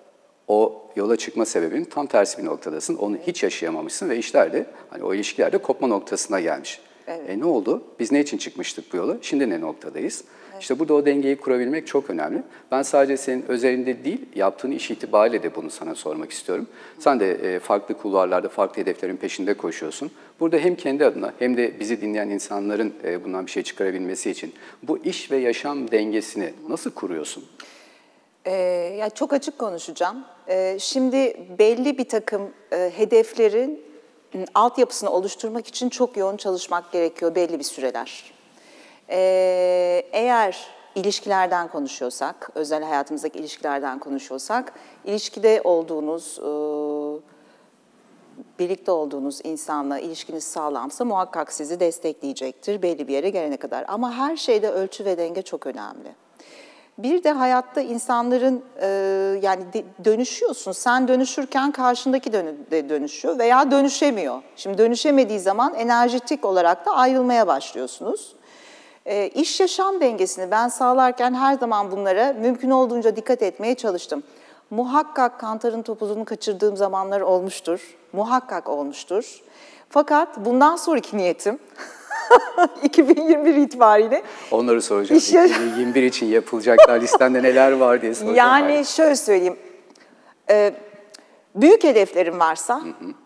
o yola çıkma sebebinin tam tersi bir noktadasın. Onu hiç yaşayamamışsın ve işler de, hani o ilişkiler de kopma noktasına gelmiş. Evet. Ne oldu? Biz ne için çıkmıştık bu yola? Şimdi ne noktadayız? Evet. İşte burada o dengeyi kurabilmek çok önemli. Ben sadece senin özelinde değil, yaptığın iş itibariyle de bunu sana sormak istiyorum. Sen de farklı kulvarlarda, farklı hedeflerin peşinde koşuyorsun. Burada hem kendi adına hem de bizi dinleyen insanların bundan bir şey çıkarabilmesi için bu iş ve yaşam dengesini nasıl kuruyorsun? Ya çok açık konuşacağım. Şimdi belli bir takım hedeflerin altyapısını oluşturmak için çok yoğun çalışmak gerekiyor belli bir süreler. Eğer ilişkilerden konuşuyorsak, özel hayatımızdaki ilişkilerden konuşuyorsak, ilişkide olduğunuz, birlikte olduğunuz insanla ilişkiniz sağlamsa muhakkak sizi destekleyecektir belli bir yere gelene kadar. Ama her şeyde ölçü ve denge çok önemli. Bir de hayatta insanların yani dönüşüyorsun. Sen dönüşürken karşındaki de dönüşüyor veya dönüşemiyor. Şimdi dönüşemediği zaman enerjetik olarak da ayrılmaya başlıyorsunuz. İş yaşam dengesini ben sağlarken her zaman bunlara mümkün olduğunca dikkat etmeye çalıştım. Muhakkak kantarın topuzunu kaçırdığım zamanlar olmuştur. Muhakkak olmuştur. Fakat bundan sonraki niyetim 2021 itibariyle Onları soracağım. 2021 için yapılacaklar listende neler var diye soracağım. Yani şöyle söyleyeyim. Büyük hedeflerim varsa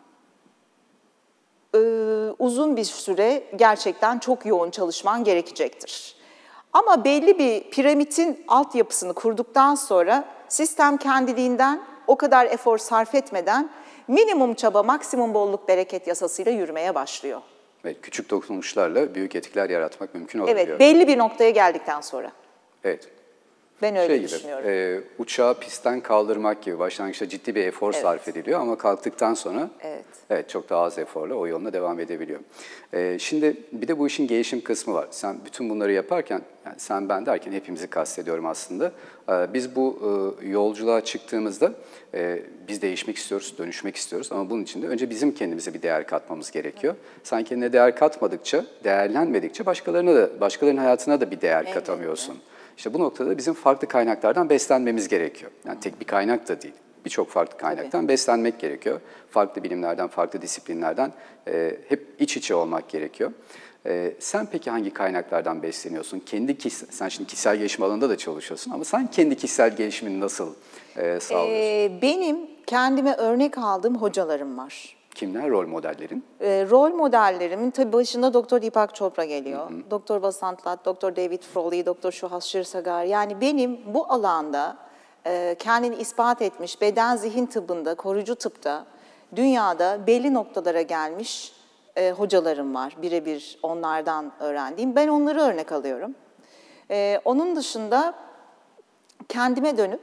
uzun bir süre gerçekten çok yoğun çalışman gerekecektir. Ama belli bir piramidin altyapısını kurduktan sonra sistem kendiliğinden o kadar efor sarf etmeden minimum çaba, maksimum bolluk bereket yasasıyla yürümeye başlıyor. Evet, küçük dokunuşlarla büyük etkiler yaratmak mümkün olabiliyor. Evet, belli bir noktaya geldikten sonra. Evet. Ben öyle düşünüyorum. Uçağı pistten kaldırmak gibi başlangıçta ciddi bir efor sarf ediliyor ama kalktıktan sonra evet çok daha az eforla o yoluna devam edebiliyor. Şimdi bir de bu işin gelişim kısmı var. Sen bütün bunları yaparken, yani sen ben derken hepimizi kastediyorum aslında. Biz bu yolculuğa çıktığımızda biz değişmek istiyoruz, dönüşmek istiyoruz ama bunun için de önce bizim kendimize bir değer katmamız gerekiyor. Sen kendine değer katmadıkça, değerlenmedikçe başkalarının hayatına da bir değer katamıyorsun. İşte bu noktada bizim farklı kaynaklardan beslenmemiz gerekiyor. Yani tek bir kaynak da değil, birçok farklı kaynaktan beslenmek gerekiyor. Farklı bilimlerden, farklı disiplinlerden hep iç içe olmak gerekiyor. Sen peki hangi kaynaklardan besleniyorsun? Sen şimdi kişisel gelişim alanında da çalışıyorsun ama sen kendi kişisel gelişimini nasıl sağlıyorsun? Benim kendime örnek aldığım hocalarım var. Kimler rol modellerin? Rol modellerimin tabii başında Dr. Deepak Chopra geliyor. Dr. Vasant Lat, Dr. David Frawley, Dr. Suhas Shirsagar. Yani benim bu alanda kendini ispat etmiş beden zihin tıbbında, koruyucu tıpta, dünyada belli noktalara gelmiş hocalarım var. Birebir onlardan öğrendiğim. Ben onları örnek alıyorum. Onun dışında kendime dönüp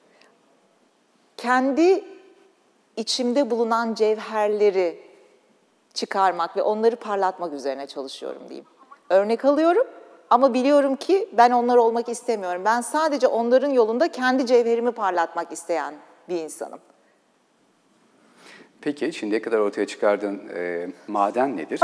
kendi içimde bulunan cevherleri çıkarmak ve onları parlatmak üzerine çalışıyorum diyeyim. Örnek alıyorum ama biliyorum ki ben onlar olmak istemiyorum. Ben sadece onların yolunda kendi cevherimi parlatmak isteyen bir insanım. Peki şimdiye kadar ortaya çıkardığın maden nedir?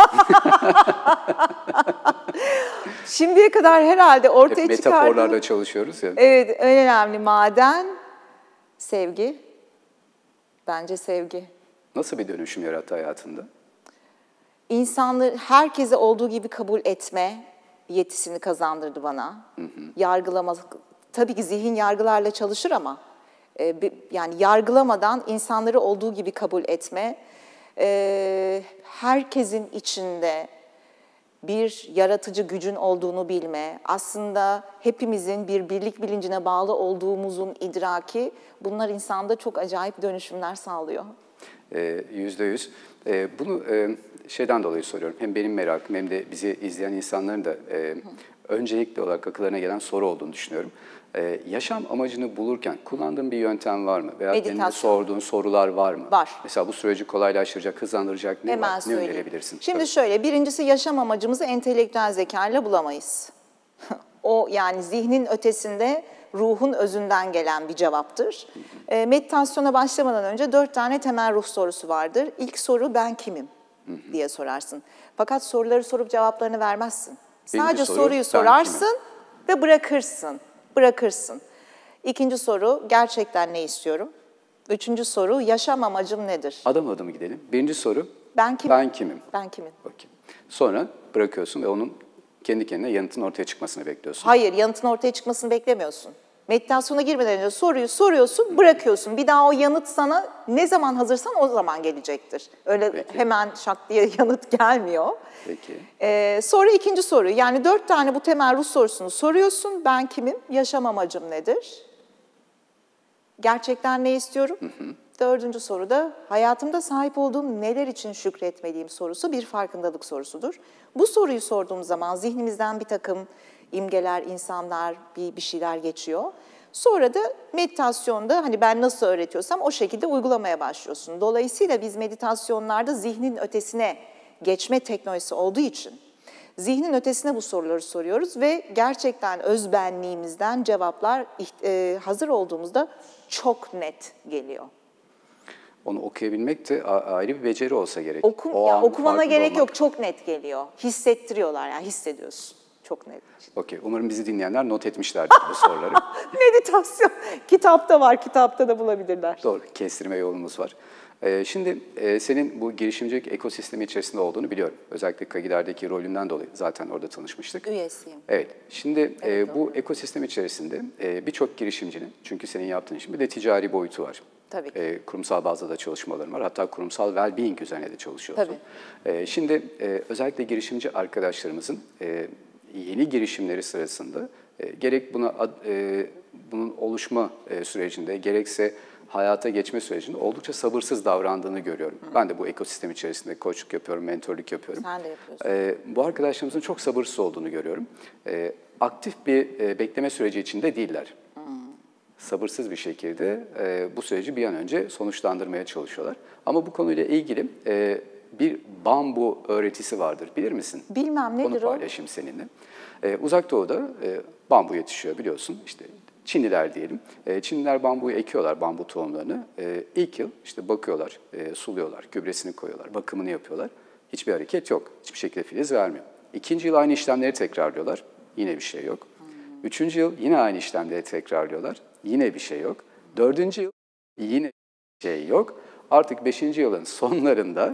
Şimdiye kadar herhalde ortaya Hep çıkardığım... metaforlarla çalışıyoruz ya. Evet, en önemli maden sevgi. Bence sevgi. Nasıl bir dönüşüm yarattı hayatında? İnsanları herkese olduğu gibi kabul etme yetisini kazandırdı bana. Yargılama, tabii ki zihin yargılarla çalışır ama yani yargılamadan insanları olduğu gibi kabul etme, herkesin içinde bir yaratıcı gücün olduğunu bilme, aslında hepimizin bir birlik bilincine bağlı olduğumuzun idraki, bunlar insanda çok acayip dönüşümler sağlıyor. %100. Bunu şeyden dolayı soruyorum. Hem benim merakım hem de bizi izleyen insanların da öncelikli olarak akıllarına gelen soru olduğunu düşünüyorum. Yaşam amacını bulurken kullandığın bir yöntem var mı? Veya kendine sorduğun sorular var mı? Var. Mesela bu süreci kolaylaştıracak, hızlandıracak ne var? Ne önerebilirsin? Şimdi şöyle, birincisi yaşam amacımızı entelektüel zekayla bulamayız. O yani zihnin ötesinde ruhun özünden gelen bir cevaptır. Meditasyona başlamadan önce 4 tane temel ruh sorusu vardır. İlk soru ben kimim diye sorarsın. Fakat soruları sorup cevaplarını vermezsin. Sadece soruyu sorarsın ve bırakırsın. İkinci soru gerçekten ne istiyorum? Üçüncü soru yaşam amacım nedir? Adım adım gidelim. Birinci soru ben kimim? Ben kimim? Okay. Sonra bırakıyorsun ve onun kendi kendine yanıtın ortaya çıkmasını bekliyorsun. Hayır, yanıtın ortaya çıkmasını beklemiyorsun. Meditasyona girmeden önce soruyu soruyorsun, bırakıyorsun. Bir daha o yanıt sana ne zaman hazırsan o zaman gelecektir. Öyle hemen şak diye yanıt gelmiyor. Peki. Sonra ikinci soru. Yani 4 tane bu temel ruh sorusunu soruyorsun. Ben kimim? Yaşam amacım nedir? Gerçekten ne istiyorum? Dördüncü soruda hayatımda sahip olduğum neler için şükretmeliyim sorusu bir farkındalık sorusudur. Bu soruyu sorduğum zaman zihnimizden bir takım imgeler, insanlar, bir şeyler geçiyor. Sonra da meditasyonda hani ben nasıl öğretiyorsam o şekilde uygulamaya başlıyorsun. Dolayısıyla biz meditasyonlarda zihnin ötesine geçme teknolojisi olduğu için zihnin ötesine bu soruları soruyoruz ve gerçekten özbenliğimizden cevaplar hazır olduğumuzda çok net geliyor. Onu okuyabilmek de ayrı bir beceri olsa gerek. Okumana gerek yok, çok net geliyor. Hissettiriyorlar yani hissediyorsun. Çok net. Okey. Umarım bizi dinleyenler not etmişlerdir bu soruları. Meditasyon. Kitapta var, kitapta da bulabilirler. Doğru, kestirme yolumuz var. Şimdi senin bu girişimcilik ekosistemi içerisinde olduğunu biliyorum. Özellikle Kagider'deki rolünden dolayı zaten orada tanışmıştık. Üyesiyim. Evet, şimdi bu ekosistem içerisinde birçok girişimcinin, çünkü senin yaptığın işin bir de ticari boyutu var. Tabii. Kurumsal bazda da çalışmaların var. Hatta kurumsal well-being üzerine de çalışıyorsun. Şimdi özellikle girişimci arkadaşlarımızın yeni girişimleri sırasında gerek bunun oluşma sürecinde, gerekse hayata geçme sürecinde oldukça sabırsız davrandığını görüyorum. Ben de bu ekosistem içerisinde koçluk yapıyorum, mentorluk yapıyorum. Sen de yapıyorsun. Bu arkadaşlarımızın çok sabırsız olduğunu görüyorum. Aktif bir bekleme süreci içinde değiller. Sabırsız bir şekilde bu süreci bir an önce sonuçlandırmaya çalışıyorlar. Ama bu konuyla ilgili bir bambu öğretisi vardır. Bilir misin? Bilmem, nedir o? Onu paylaşayım seninle. Uzak Doğu'da bambu yetişiyor biliyorsun. İşte Çinliler diyelim. Çinliler bambuyu ekiyorlar, bambu tohumlarını. İlk yıl işte bakıyorlar, suluyorlar, gübresini koyuyorlar, bakımını yapıyorlar. Hiçbir hareket yok. Hiçbir şekilde filiz vermiyor. İkinci yıl aynı işlemleri tekrarlıyorlar. Yine bir şey yok. Üçüncü yıl yine aynı işlemleri tekrarlıyorlar. Yine bir şey yok. Dördüncü yıl yine bir şey yok. Artık 5. yılın sonlarında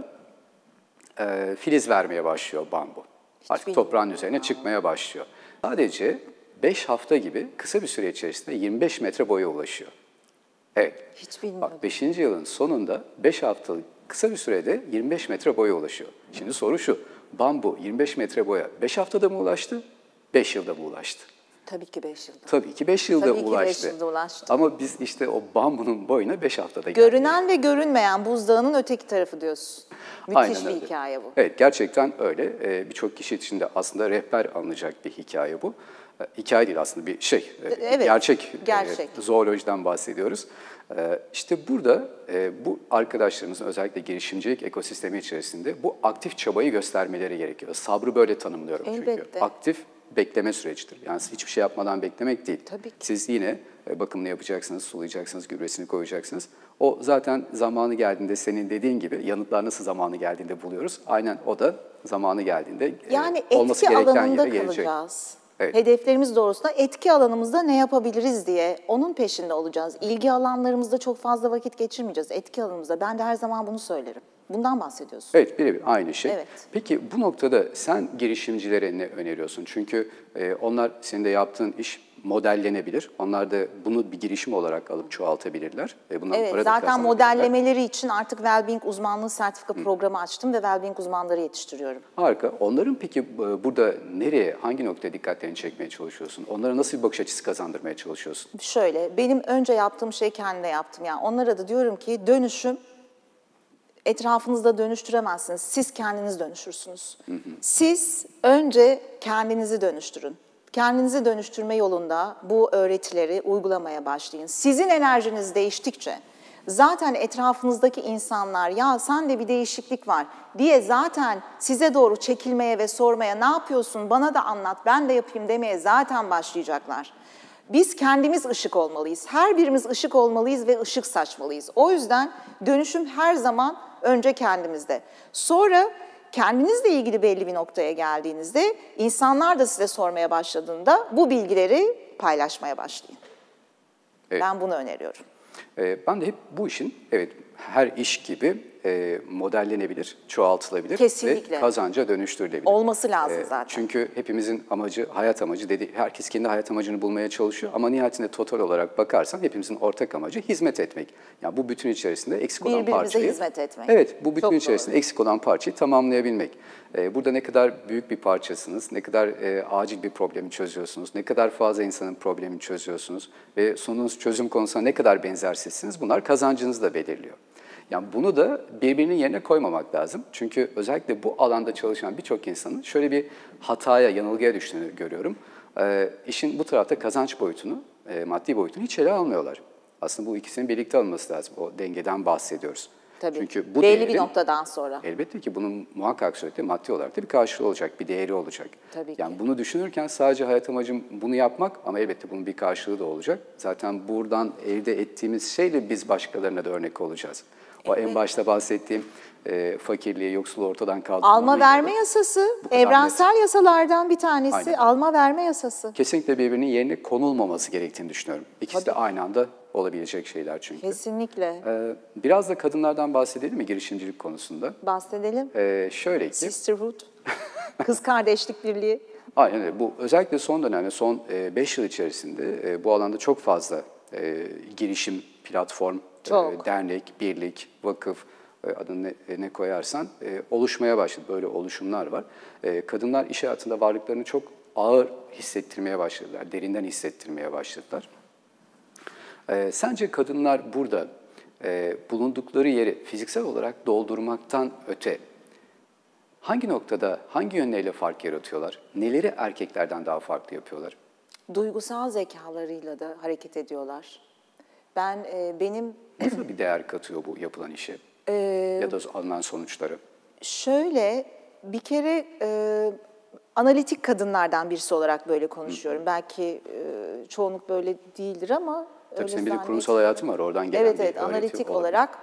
filiz vermeye başlıyor bambu. Artık toprağın üzerine çıkmaya başlıyor. Sadece 5 hafta gibi kısa bir süre içerisinde 25 metre boya ulaşıyor. Evet. Hiç bilmiyorum. Bak 5. yılın sonunda 5 haftalık kısa bir sürede 25 metre boya ulaşıyor. Şimdi soru şu, bambu 25 metre boya 5 haftada mı ulaştı, 5 yılda mı ulaştı? Tabii ki 5 yılda. Tabii ki 5 yılda Tabii ki ulaştı. 5 yılda ulaştı. Ama biz işte o bambunun boyuna 5 haftada geldik. Görünen ve görünmeyen buzdağının öteki tarafı diyorsun. Müthiş Aynen bir öyle. hikaye bu. Evet, gerçekten öyle. Birçok kişi için de aslında rehber alınacak bir hikaye bu. Hikaye değil aslında bir şey, Evet, gerçek. gerçek. Zoolojiden bahsediyoruz. İşte burada bu arkadaşlarımızın özellikle girişimcilik ekosistemi içerisinde bu aktif çabayı göstermeleri gerekiyor. Sabrı böyle tanımlıyorum çünkü. Elbette. Aktif bekleme sürecidir. Yani hiçbir şey yapmadan beklemek değil. Tabii ki. Siz yine bakımını yapacaksınız, sulayacaksınız, gübresini koyacaksınız. O zaten zamanı geldiğinde senin dediğin gibi yanıtlar nasıl zamanı geldiğinde buluyoruz. Aynen o da zamanı geldiğinde Yani olması etki gereken alanında yere gelecek. kalacağız. Evet. Hedeflerimiz doğrusunda etki alanımızda ne yapabiliriz diye onun peşinde olacağız. İlgi alanlarımızda çok fazla vakit geçirmeyeceğiz. Etki alanımızda. Ben de her zaman bunu söylerim. Bundan bahsediyorsun. Evet, birebir aynı şey. Evet. Peki bu noktada sen girişimcilere ne öneriyorsun? Çünkü onlar senin de yaptığın iş modellenebilir. Onlar da bunu bir girişim olarak alıp çoğaltabilirler. Bundan Evet, para da zaten kazanabilirler. modellemeleri için artık Wellbeing uzmanlığı sertifika programı açtım ve Wellbeing uzmanları yetiştiriyorum. Harika. Onların peki burada nereye, hangi noktaya dikkatlerini çekmeye çalışıyorsun? Onlara nasıl bir bakış açısı kazandırmaya çalışıyorsun? Şöyle, benim önce yaptığım şey kendime yaptım. Yani onlara da diyorum ki dönüşüm etrafınızda dönüştüremezsiniz. Siz kendiniz dönüşürsünüz. Siz önce kendinizi dönüştürün. Kendinizi dönüştürme yolunda bu öğretileri uygulamaya başlayın. Sizin enerjiniz değiştikçe zaten etrafınızdaki insanlar ya sende bir değişiklik var diye zaten size doğru çekilmeye ve sormaya ne yapıyorsun bana da anlat ben de yapayım demeye zaten başlayacaklar. Biz kendimiz ışık olmalıyız. Her birimiz ışık olmalıyız ve ışık saçmalıyız. O yüzden dönüşüm her zaman önce kendimizde. Sonra kendinizle ilgili belli bir noktaya geldiğinizde insanlar da size sormaya başladığında bu bilgileri paylaşmaya başlayın. Evet. Ben bunu öneriyorum. Ben de hep bu işin her iş gibi modellenebilir, çoğaltılabilir Kesinlikle. ve kazanca dönüştürülebilir. Olması lazım zaten. Çünkü hepimizin amacı, hayat amacı dedi. Herkes kendi hayat amacını bulmaya çalışıyor ama nihayetinde total olarak bakarsan hepimizin ortak amacı hizmet etmek. Yani bu bütün içerisinde eksik olan Birbirimize parçayı... hizmet etmek. Evet, bu bütün Çok içerisinde doğru. eksik olan parçayı tamamlayabilmek. Burada ne kadar büyük bir parçasınız, ne kadar acil bir problemi çözüyorsunuz, ne kadar fazla insanın problemini çözüyorsunuz ve sonunuz çözüm konusunda ne kadar benzersizsiniz, bunlar kazancınızı da belirliyor. Yani bunu da birbirinin yerine koymamak lazım. Çünkü özellikle bu alanda çalışan birçok insanın şöyle bir hataya, yanılgıya düştüğünü görüyorum. İşin bu tarafta kazanç boyutunu, maddi boyutunu hiç ele almıyorlar. Aslında bu ikisinin birlikte alınması lazım. O dengeden bahsediyoruz. Tabii. Çünkü bu belli değerin, bir noktadan sonra. elbette ki bunun muhakkak surette maddi olarak da bir karşılığı olacak, bir değeri olacak. Tabii yani ki. bunu düşünürken sadece hayat amacım bunu yapmak ama elbette bunun bir karşılığı da olacak. Zaten buradan elde ettiğimiz şeyle biz başkalarına da örnek olacağız. O en başta bahsettiğim fakirliği, yoksulluğu ortadan kaldırma. Alma verme yasası, evrensel yasalardan bir tanesi. Aynen. Alma verme yasası. Kesinlikle birbirinin yerine konulmaması gerektiğini düşünüyorum. İkisi de aynı anda olabilecek şeyler çünkü. Kesinlikle. Biraz da kadınlardan bahsedelim mi girişimcilik konusunda? Bahsedelim. Şöyle ki. Sisterhood, kız kardeşlik birliği. Aynen öyle. Bu özellikle son dönemde, son 5 yıl içerisinde bu alanda çok fazla girişim, platform, dernek, birlik, vakıf, adını ne koyarsan oluşmaya başladı. Böyle oluşumlar var. Kadınlar iş hayatında varlıklarını çok ağır hissettirmeye başladılar, derinden hissettirmeye başladılar. Sence kadınlar burada bulundukları yeri fiziksel olarak doldurmaktan öte hangi noktada, hangi yönleriyle fark yaratıyorlar? Neleri erkeklerden daha farklı yapıyorlar? Duygusal zekalarıyla da hareket ediyorlar. Benim nasıl bir değer katıyor bu yapılan işe ya da alınan sonuçları? Şöyle, bir kere analitik kadınlardan birisi olarak böyle konuşuyorum. Belki çoğunluk böyle değildir ama tabii senin bir de kurumsal hayatın var, oradan gelen evet, bir evet, analitik olabilir. olarak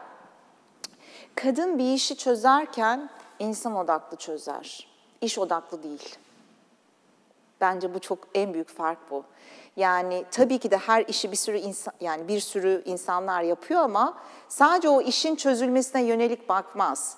kadın bir işi çözerken insan odaklı çözer, iş odaklı değil. Bence bu çok en büyük fark bu. Yani tabii ki de her işi bir sürü insanlar yapıyor ama sadece o işin çözülmesine yönelik bakmaz.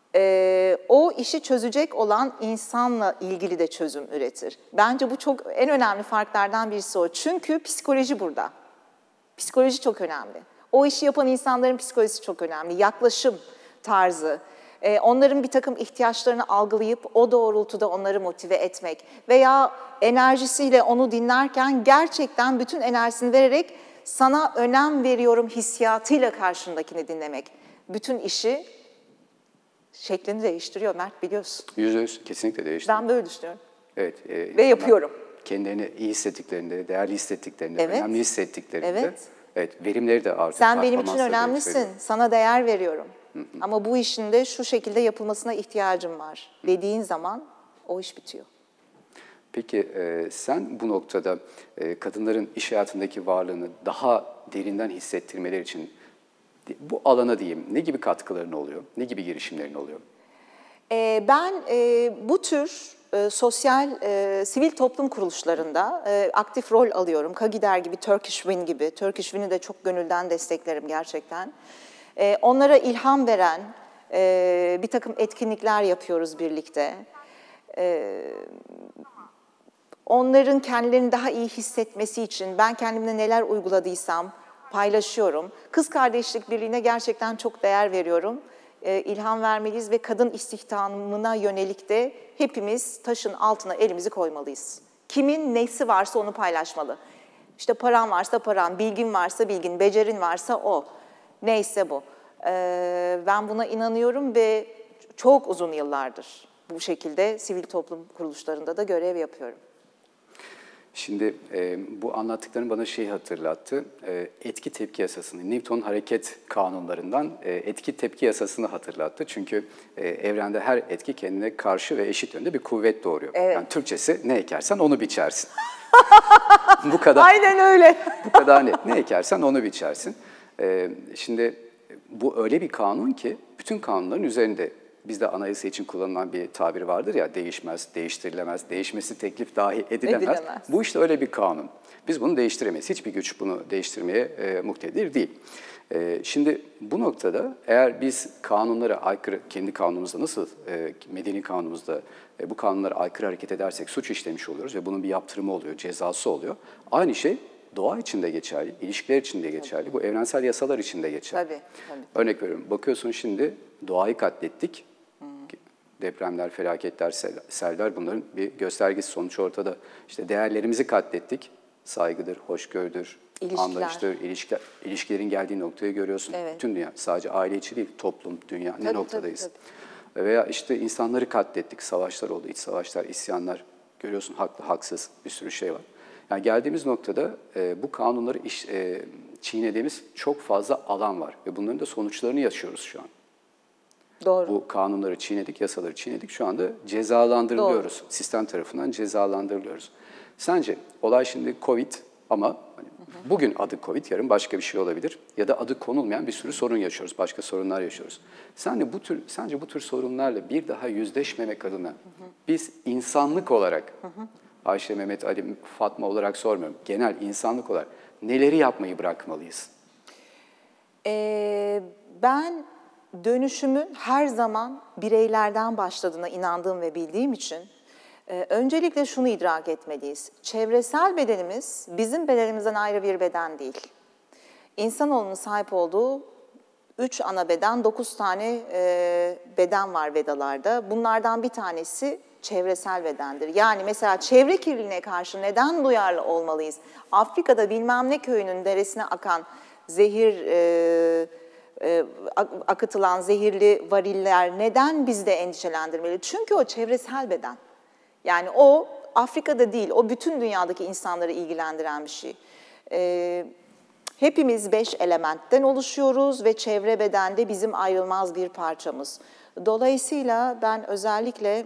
O işi çözecek olan insanla ilgili de çözüm üretir. Bence bu çok en önemli farklardan birisi o. Çünkü psikoloji burada. Psikoloji çok önemli. O işi yapan insanların psikolojisi çok önemli. Yaklaşım tarzı. Onların bir takım ihtiyaçlarını algılayıp o doğrultuda onları motive etmek veya enerjisiyle onu dinlerken gerçekten bütün enerjisini vererek sana önem veriyorum hissiyatıyla karşındakini dinlemek. Bütün işi şeklini değiştiriyor Mert, biliyorsun. %100 kesinlikle değiştiriyor. Ben böyle düşünüyorum. Evet. Ve yapıyorum. Kendilerini iyi hissettiklerinde, değerli hissettiklerinde, evet. önemli hissettiklerinde evet. Verimleri de artıyor. Sen benim için önemlisin, sana değer veriyorum. Ama bu işin de şu şekilde yapılmasına ihtiyacım var dediğin zaman o iş bitiyor. Peki sen bu noktada kadınların iş hayatındaki varlığını daha derinden hissettirmeleri için bu alana diyeyim ne gibi katkıların oluyor? Ne gibi girişimlerin oluyor? Ben bu tür sosyal, sivil toplum kuruluşlarında aktif rol alıyorum. Kagider gibi, Turkish Win gibi. Turkish Win'i de çok gönülden desteklerim gerçekten. Onlara ilham veren bir takım etkinlikler yapıyoruz birlikte. Onların kendilerini daha iyi hissetmesi için ben kendimde neler uyguladıysam paylaşıyorum. Kız Kardeşlik Birliği'ne gerçekten çok değer veriyorum. İlham vermeliyiz ve kadın istihdamına yönelik de hepimiz taşın altına elimizi koymalıyız. Kimin nesi varsa onu paylaşmalı. İşte paran varsa paran, bilgin varsa bilgin, becerin varsa o. Neyse bu. Ben buna inanıyorum ve çok uzun yıllardır bu şekilde sivil toplum kuruluşlarında da görev yapıyorum. Şimdi bu anlattıkların bana şeyi hatırlattı. Etki tepki yasasını, Newton hareket kanunlarından etki tepki yasasını hatırlattı. Çünkü evrende her etki kendine karşı ve eşit yönde bir kuvvet doğuruyor. Evet. Yani Türkçesi ne ekersen onu biçersin. Bu kadar. Aynen öyle. Bu kadar net. Ne ekersen onu biçersin. Şimdi bu öyle bir kanun ki bütün kanunların üzerinde. Bizde anayasa için kullanılan bir tabir vardır ya, değişmez, değiştirilemez, değişmesi teklif dahi edilemez. Bu işte öyle bir kanun. Biz bunu değiştiremeyiz. Hiçbir güç bunu değiştirmeye muktedir değil. Şimdi bu noktada eğer biz kanunlara aykırı, kendi kanunumuzda nasıl medeni kanunumuzda bu kanunlara aykırı hareket edersek suç işlemiş oluyoruz ve bunun bir yaptırımı oluyor, cezası oluyor. Aynı şey doğa için de geçerli, ilişkiler için de geçerli, bu evrensel yasalar için de geçerli. Tabii. Örnek veriyorum, bakıyorsun şimdi doğayı katlettik. Depremler, felaketler, seller bunların bir göstergesi, sonuç ortada. İşte değerlerimizi katlettik. Saygıdır, hoşgörüdür, anlayıştır, ilişkilerin geldiği noktayı görüyorsun. Evet. Bütün dünya, sadece aile içi değil, toplum, dünya ne noktadayız. Tabii. Veya işte insanları katlettik, savaşlar oldu, iç savaşlar, isyanlar. Görüyorsun haklı, haksız bir sürü şey var. Yani geldiğimiz noktada bu kanunları çiğnediğimiz çok fazla alan var ve bunların da sonuçlarını yaşıyoruz şu an. Doğru. Bu kanunları çiğnedik, yasaları çiğnedik. Şu anda cezalandırılıyoruz. Doğru. Sistem tarafından cezalandırılıyoruz. Sence olay şimdi Covid ama Bugün adı Covid, yarın başka bir şey olabilir. Ya da adı konulmayan bir sürü sorun yaşıyoruz, başka sorunlar yaşıyoruz. Sence bu tür sorunlarla bir daha yüzleşmemek adına biz insanlık olarak, Ayşe, Mehmet, Ali, Fatma olarak sormuyorum, genel insanlık olarak neleri yapmayı bırakmalıyız? Ben dönüşümün her zaman bireylerden başladığına inandığım ve bildiğim için öncelikle şunu idrak etmeliyiz. Çevresel bedenimiz bizim bedenimizden ayrı bir beden değil. İnsanoğlunun sahip olduğu 3 ana beden, 9 tane beden var Vedalarda. Bunlardan bir tanesi çevresel bedendir. Yani mesela çevre kirliliğine karşı neden duyarlı olmalıyız? Afrika'da bilmem ne köyünün deresine akan akıtılan zehirli variller neden bizi de endişelendirmeli? Çünkü o çevresel beden. Yani o Afrika'da değil, o bütün dünyadaki insanları ilgilendiren bir şey. Hepimiz 5 elementten oluşuyoruz ve çevre bedende bizim ayrılmaz bir parçamız. Dolayısıyla ben özellikle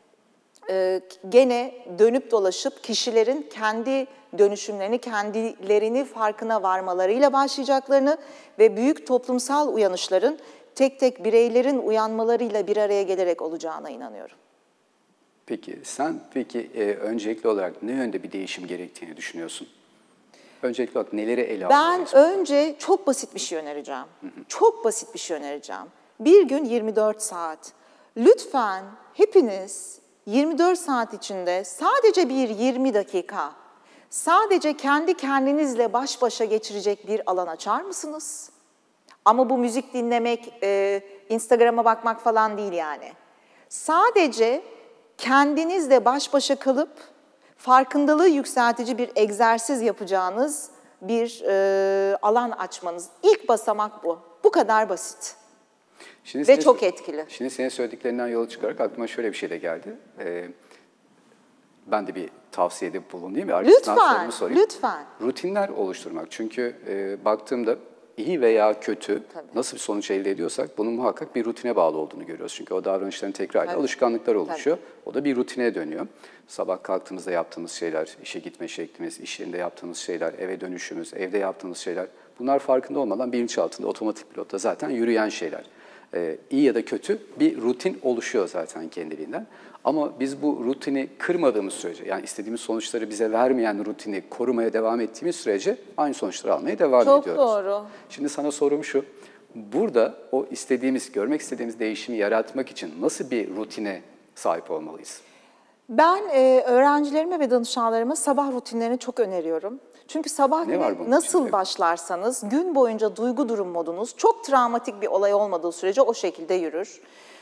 gene dönüp dolaşıp kişilerin kendi dönüşümlerini, kendilerini farkına varmalarıyla başlayacaklarını ve büyük toplumsal uyanışların tek tek bireylerin uyanmalarıyla bir araya gelerek olacağına inanıyorum. Peki sen öncelikli olarak ne yönde bir değişim gerektiğini düşünüyorsun? Öncelikli olarak neleri ele almalıyız? Ben önce çok basit bir şey önereceğim. Çok basit bir şey önereceğim. Bir gün 24 saat. Lütfen hepiniz 24 saat içinde sadece bir 20 dakika, sadece kendi kendinizle baş başa geçirecek bir alan açar mısınız? Ama bu müzik dinlemek, Instagram'a bakmak falan değil yani. Sadece kendinizle baş başa kalıp farkındalığı yükseltici bir egzersiz yapacağınız bir alan açmanız. İlk basamak bu. Bu kadar basit. Ve çok etkili. Şimdi senin söylediklerinden yola çıkarak aklıma şöyle bir şey de geldi. Ben de bir tavsiyede bulunayım ve arkasından sorumu sorayım. Lütfen. Rutinler oluşturmak. Çünkü baktığımda iyi veya kötü nasıl bir sonuç elde ediyorsak bunun muhakkak bir rutine bağlı olduğunu görüyoruz. Çünkü o davranışların tekrarıyla alışkanlıklar oluşuyor. O da bir rutine dönüyor. Sabah kalktığımızda yaptığımız şeyler, işe gitme şeklimiz, iş yerinde yaptığımız şeyler, eve dönüşümüz, evde yaptığımız şeyler. Bunlar farkında olmadan bilinçaltında otomatik pilotta zaten yürüyen şeyler. İyi ya da kötü bir rutin oluşuyor zaten kendiliğinden. Ama biz bu rutini kırmadığımız sürece, yani istediğimiz sonuçları bize vermeyen rutini korumaya devam ettiğimiz sürece aynı sonuçları almaya devam ediyoruz. Çok doğru. Şimdi sana sorum şu, burada o görmek istediğimiz değişimi yaratmak için nasıl bir rutine sahip olmalıyız? Ben öğrencilerime ve danışanlarıma sabah rutinlerini çok öneriyorum. Çünkü sabah nasıl başlarsanız gün boyunca duygu durum modunuz çok travmatik bir olay olmadığı sürece o şekilde yürür.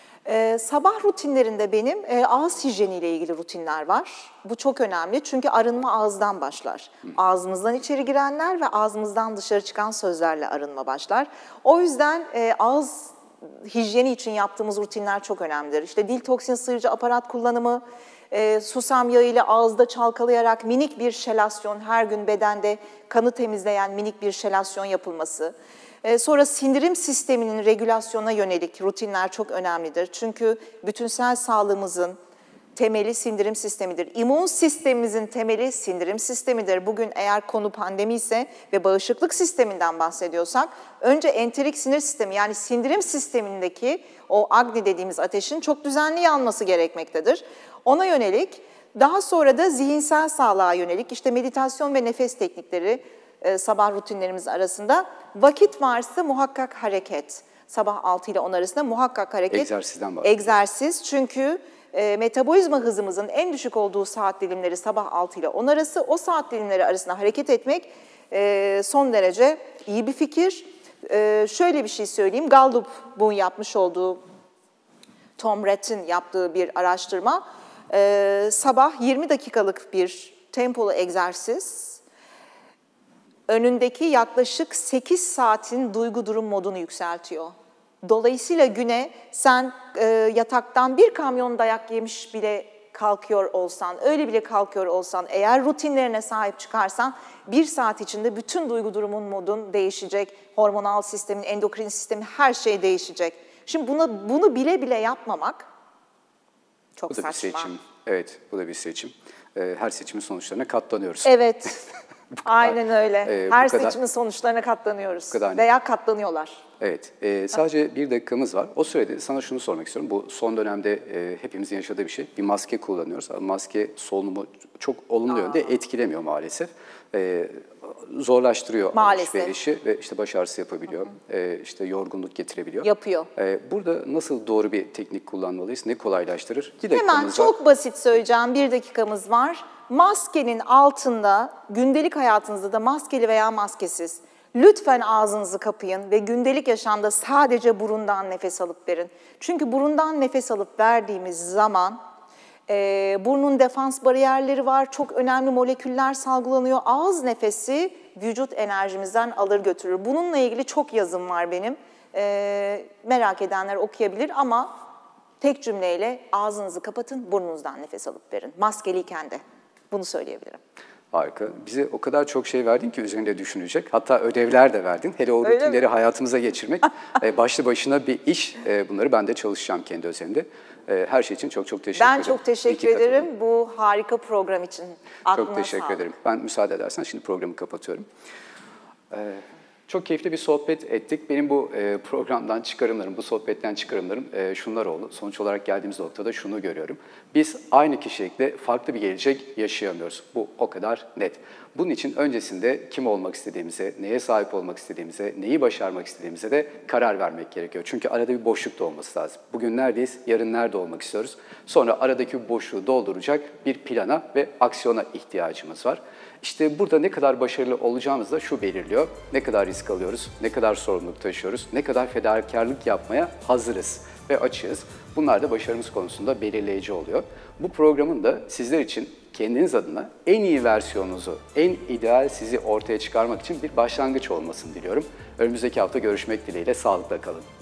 Sabah rutinlerinde benim ağız hijyeniyle ilgili rutinler var. Bu çok önemli çünkü arınma ağızdan başlar. Ağzımızdan içeri girenler ve ağzımızdan dışarı çıkan sözlerle arınma başlar. O yüzden ağız hijyeni için yaptığımız rutinler çok önemlidir. İşte dil toksin sıyırıcı aparat kullanımı, susam yağı ile ağızda çalkalayarak minik bir şelasyon, her gün bedende kanı temizleyen minik bir şelasyon yapılması. Sonra sindirim sisteminin regülasyona yönelik rutinler çok önemlidir. Çünkü bütünsel sağlığımızın temeli sindirim sistemidir. İmmün sistemimizin temeli sindirim sistemidir. Bugün eğer konu pandemi ise ve bağışıklık sisteminden bahsediyorsak, önce enterik sinir sistemi yani sindirim sistemindeki o agni dediğimiz ateşin çok düzenli yanması gerekmektedir. Ona yönelik, daha sonra da zihinsel sağlığa yönelik işte meditasyon ve nefes teknikleri sabah rutinlerimiz arasında. Vakit varsa muhakkak hareket. Sabah 6 ile 10 arasında muhakkak hareket. Egzersizden bahsediyoruz. Egzersiz çünkü metabolizma hızımızın en düşük olduğu saat dilimleri sabah 6 ile 10 arası. O saat dilimleri arasında hareket etmek son derece iyi bir fikir. Şöyle bir şey söyleyeyim. Gallup'un yapmış olduğu, Tom Rath'in yaptığı bir araştırma. Sabah 20 dakikalık bir tempolu egzersiz, önündeki yaklaşık 8 saatin duygu durum modunu yükseltiyor. Dolayısıyla güne sen yataktan bir kamyon dayak yemiş bile kalkıyor olsan, öyle bile kalkıyor olsan, eğer rutinlerine sahip çıkarsan 1 saat içinde bütün duygu durumun modun değişecek, hormonal sistemin, endokrin sistemin her şey değişecek. Şimdi bunu bile bile yapmamak çok saçma. Bu da bir seçim. Evet, bu da bir seçim. Her seçimin sonuçlarına katlanıyoruz. Evet. Aynen öyle. Her bu kadar, seçimin sonuçlarına katlanıyoruz. bu kadar Veya katlanıyorlar. Evet, sadece bir dakikamız var. O sürede sana şunu sormak istiyorum. Bu son dönemde hepimizin yaşadığı bir şey. Bir maske kullanıyoruz. Ama maske solunumu çok olumlu yönde etkilemiyor maalesef. Zorlaştırıyor alışverişi ve işte baş ağrısı yapabiliyor. İşte yorgunluk getirebiliyor. Yapıyor. Burada nasıl doğru bir teknik kullanmalıyız? Ne kolaylaştırır? Hemen çok basit söyleyeceğim. 1 dakikamız var. Maskenin altında, gündelik hayatınızda da maskeli veya maskesiz, lütfen ağzınızı kapayın ve gündelik yaşamda sadece burundan nefes alıp verin. Çünkü burundan nefes alıp verdiğimiz zaman burnun defans bariyerleri var, çok önemli moleküller salgılanıyor. Ağız nefesi vücut enerjimizden alır götürür. Bununla ilgili çok yazım var benim. Merak edenler okuyabilir ama tek cümleyle ağzınızı kapatın, burnunuzdan nefes alıp verin. Maskeliyken de bunu söyleyebilirim. Harika. Bize o kadar çok şey verdin ki üzerinde düşünecek. Hatta ödevler de verdin. Hele o rutinleri hayatımıza geçirmek başlı başına bir iş. Bunları ben de çalışacağım kendi özelimde. Her şey için çok çok teşekkür ederim. Ben çok teşekkür ederim bu harika program için. Aklına çok teşekkür sağlık. ederim. Ben müsaade edersen şimdi programı kapatıyorum. Çok keyifli bir sohbet ettik. Benim bu programdan çıkarımlarım, bu sohbetten çıkarımlarım şunlar oldu. Sonuç olarak geldiğimiz noktada şunu görüyorum. Biz aynı kişilikle farklı bir gelecek yaşayamıyoruz. Bu o kadar net. Bunun için öncesinde kim olmak istediğimize, neye sahip olmak istediğimize, neyi başarmak istediğimize de karar vermek gerekiyor. Çünkü arada bir boşluk da olması lazım. Bugün neredeyiz, yarın nerede olmak istiyoruz? Sonra aradaki boşluğu dolduracak bir plana ve aksiyona ihtiyacımız var. İşte burada ne kadar başarılı olacağımız da şu belirliyor. Ne kadar risk alıyoruz, ne kadar sorumluluk taşıyoruz, ne kadar fedakarlık yapmaya hazırız ve açığız. Bunlar da başarımız konusunda belirleyici oluyor. Bu programın da sizler için kendiniz adına en iyi versiyonunuzu, en ideal sizi ortaya çıkarmak için bir başlangıç olmasını diliyorum. Önümüzdeki hafta görüşmek dileğiyle, sağlıkla kalın.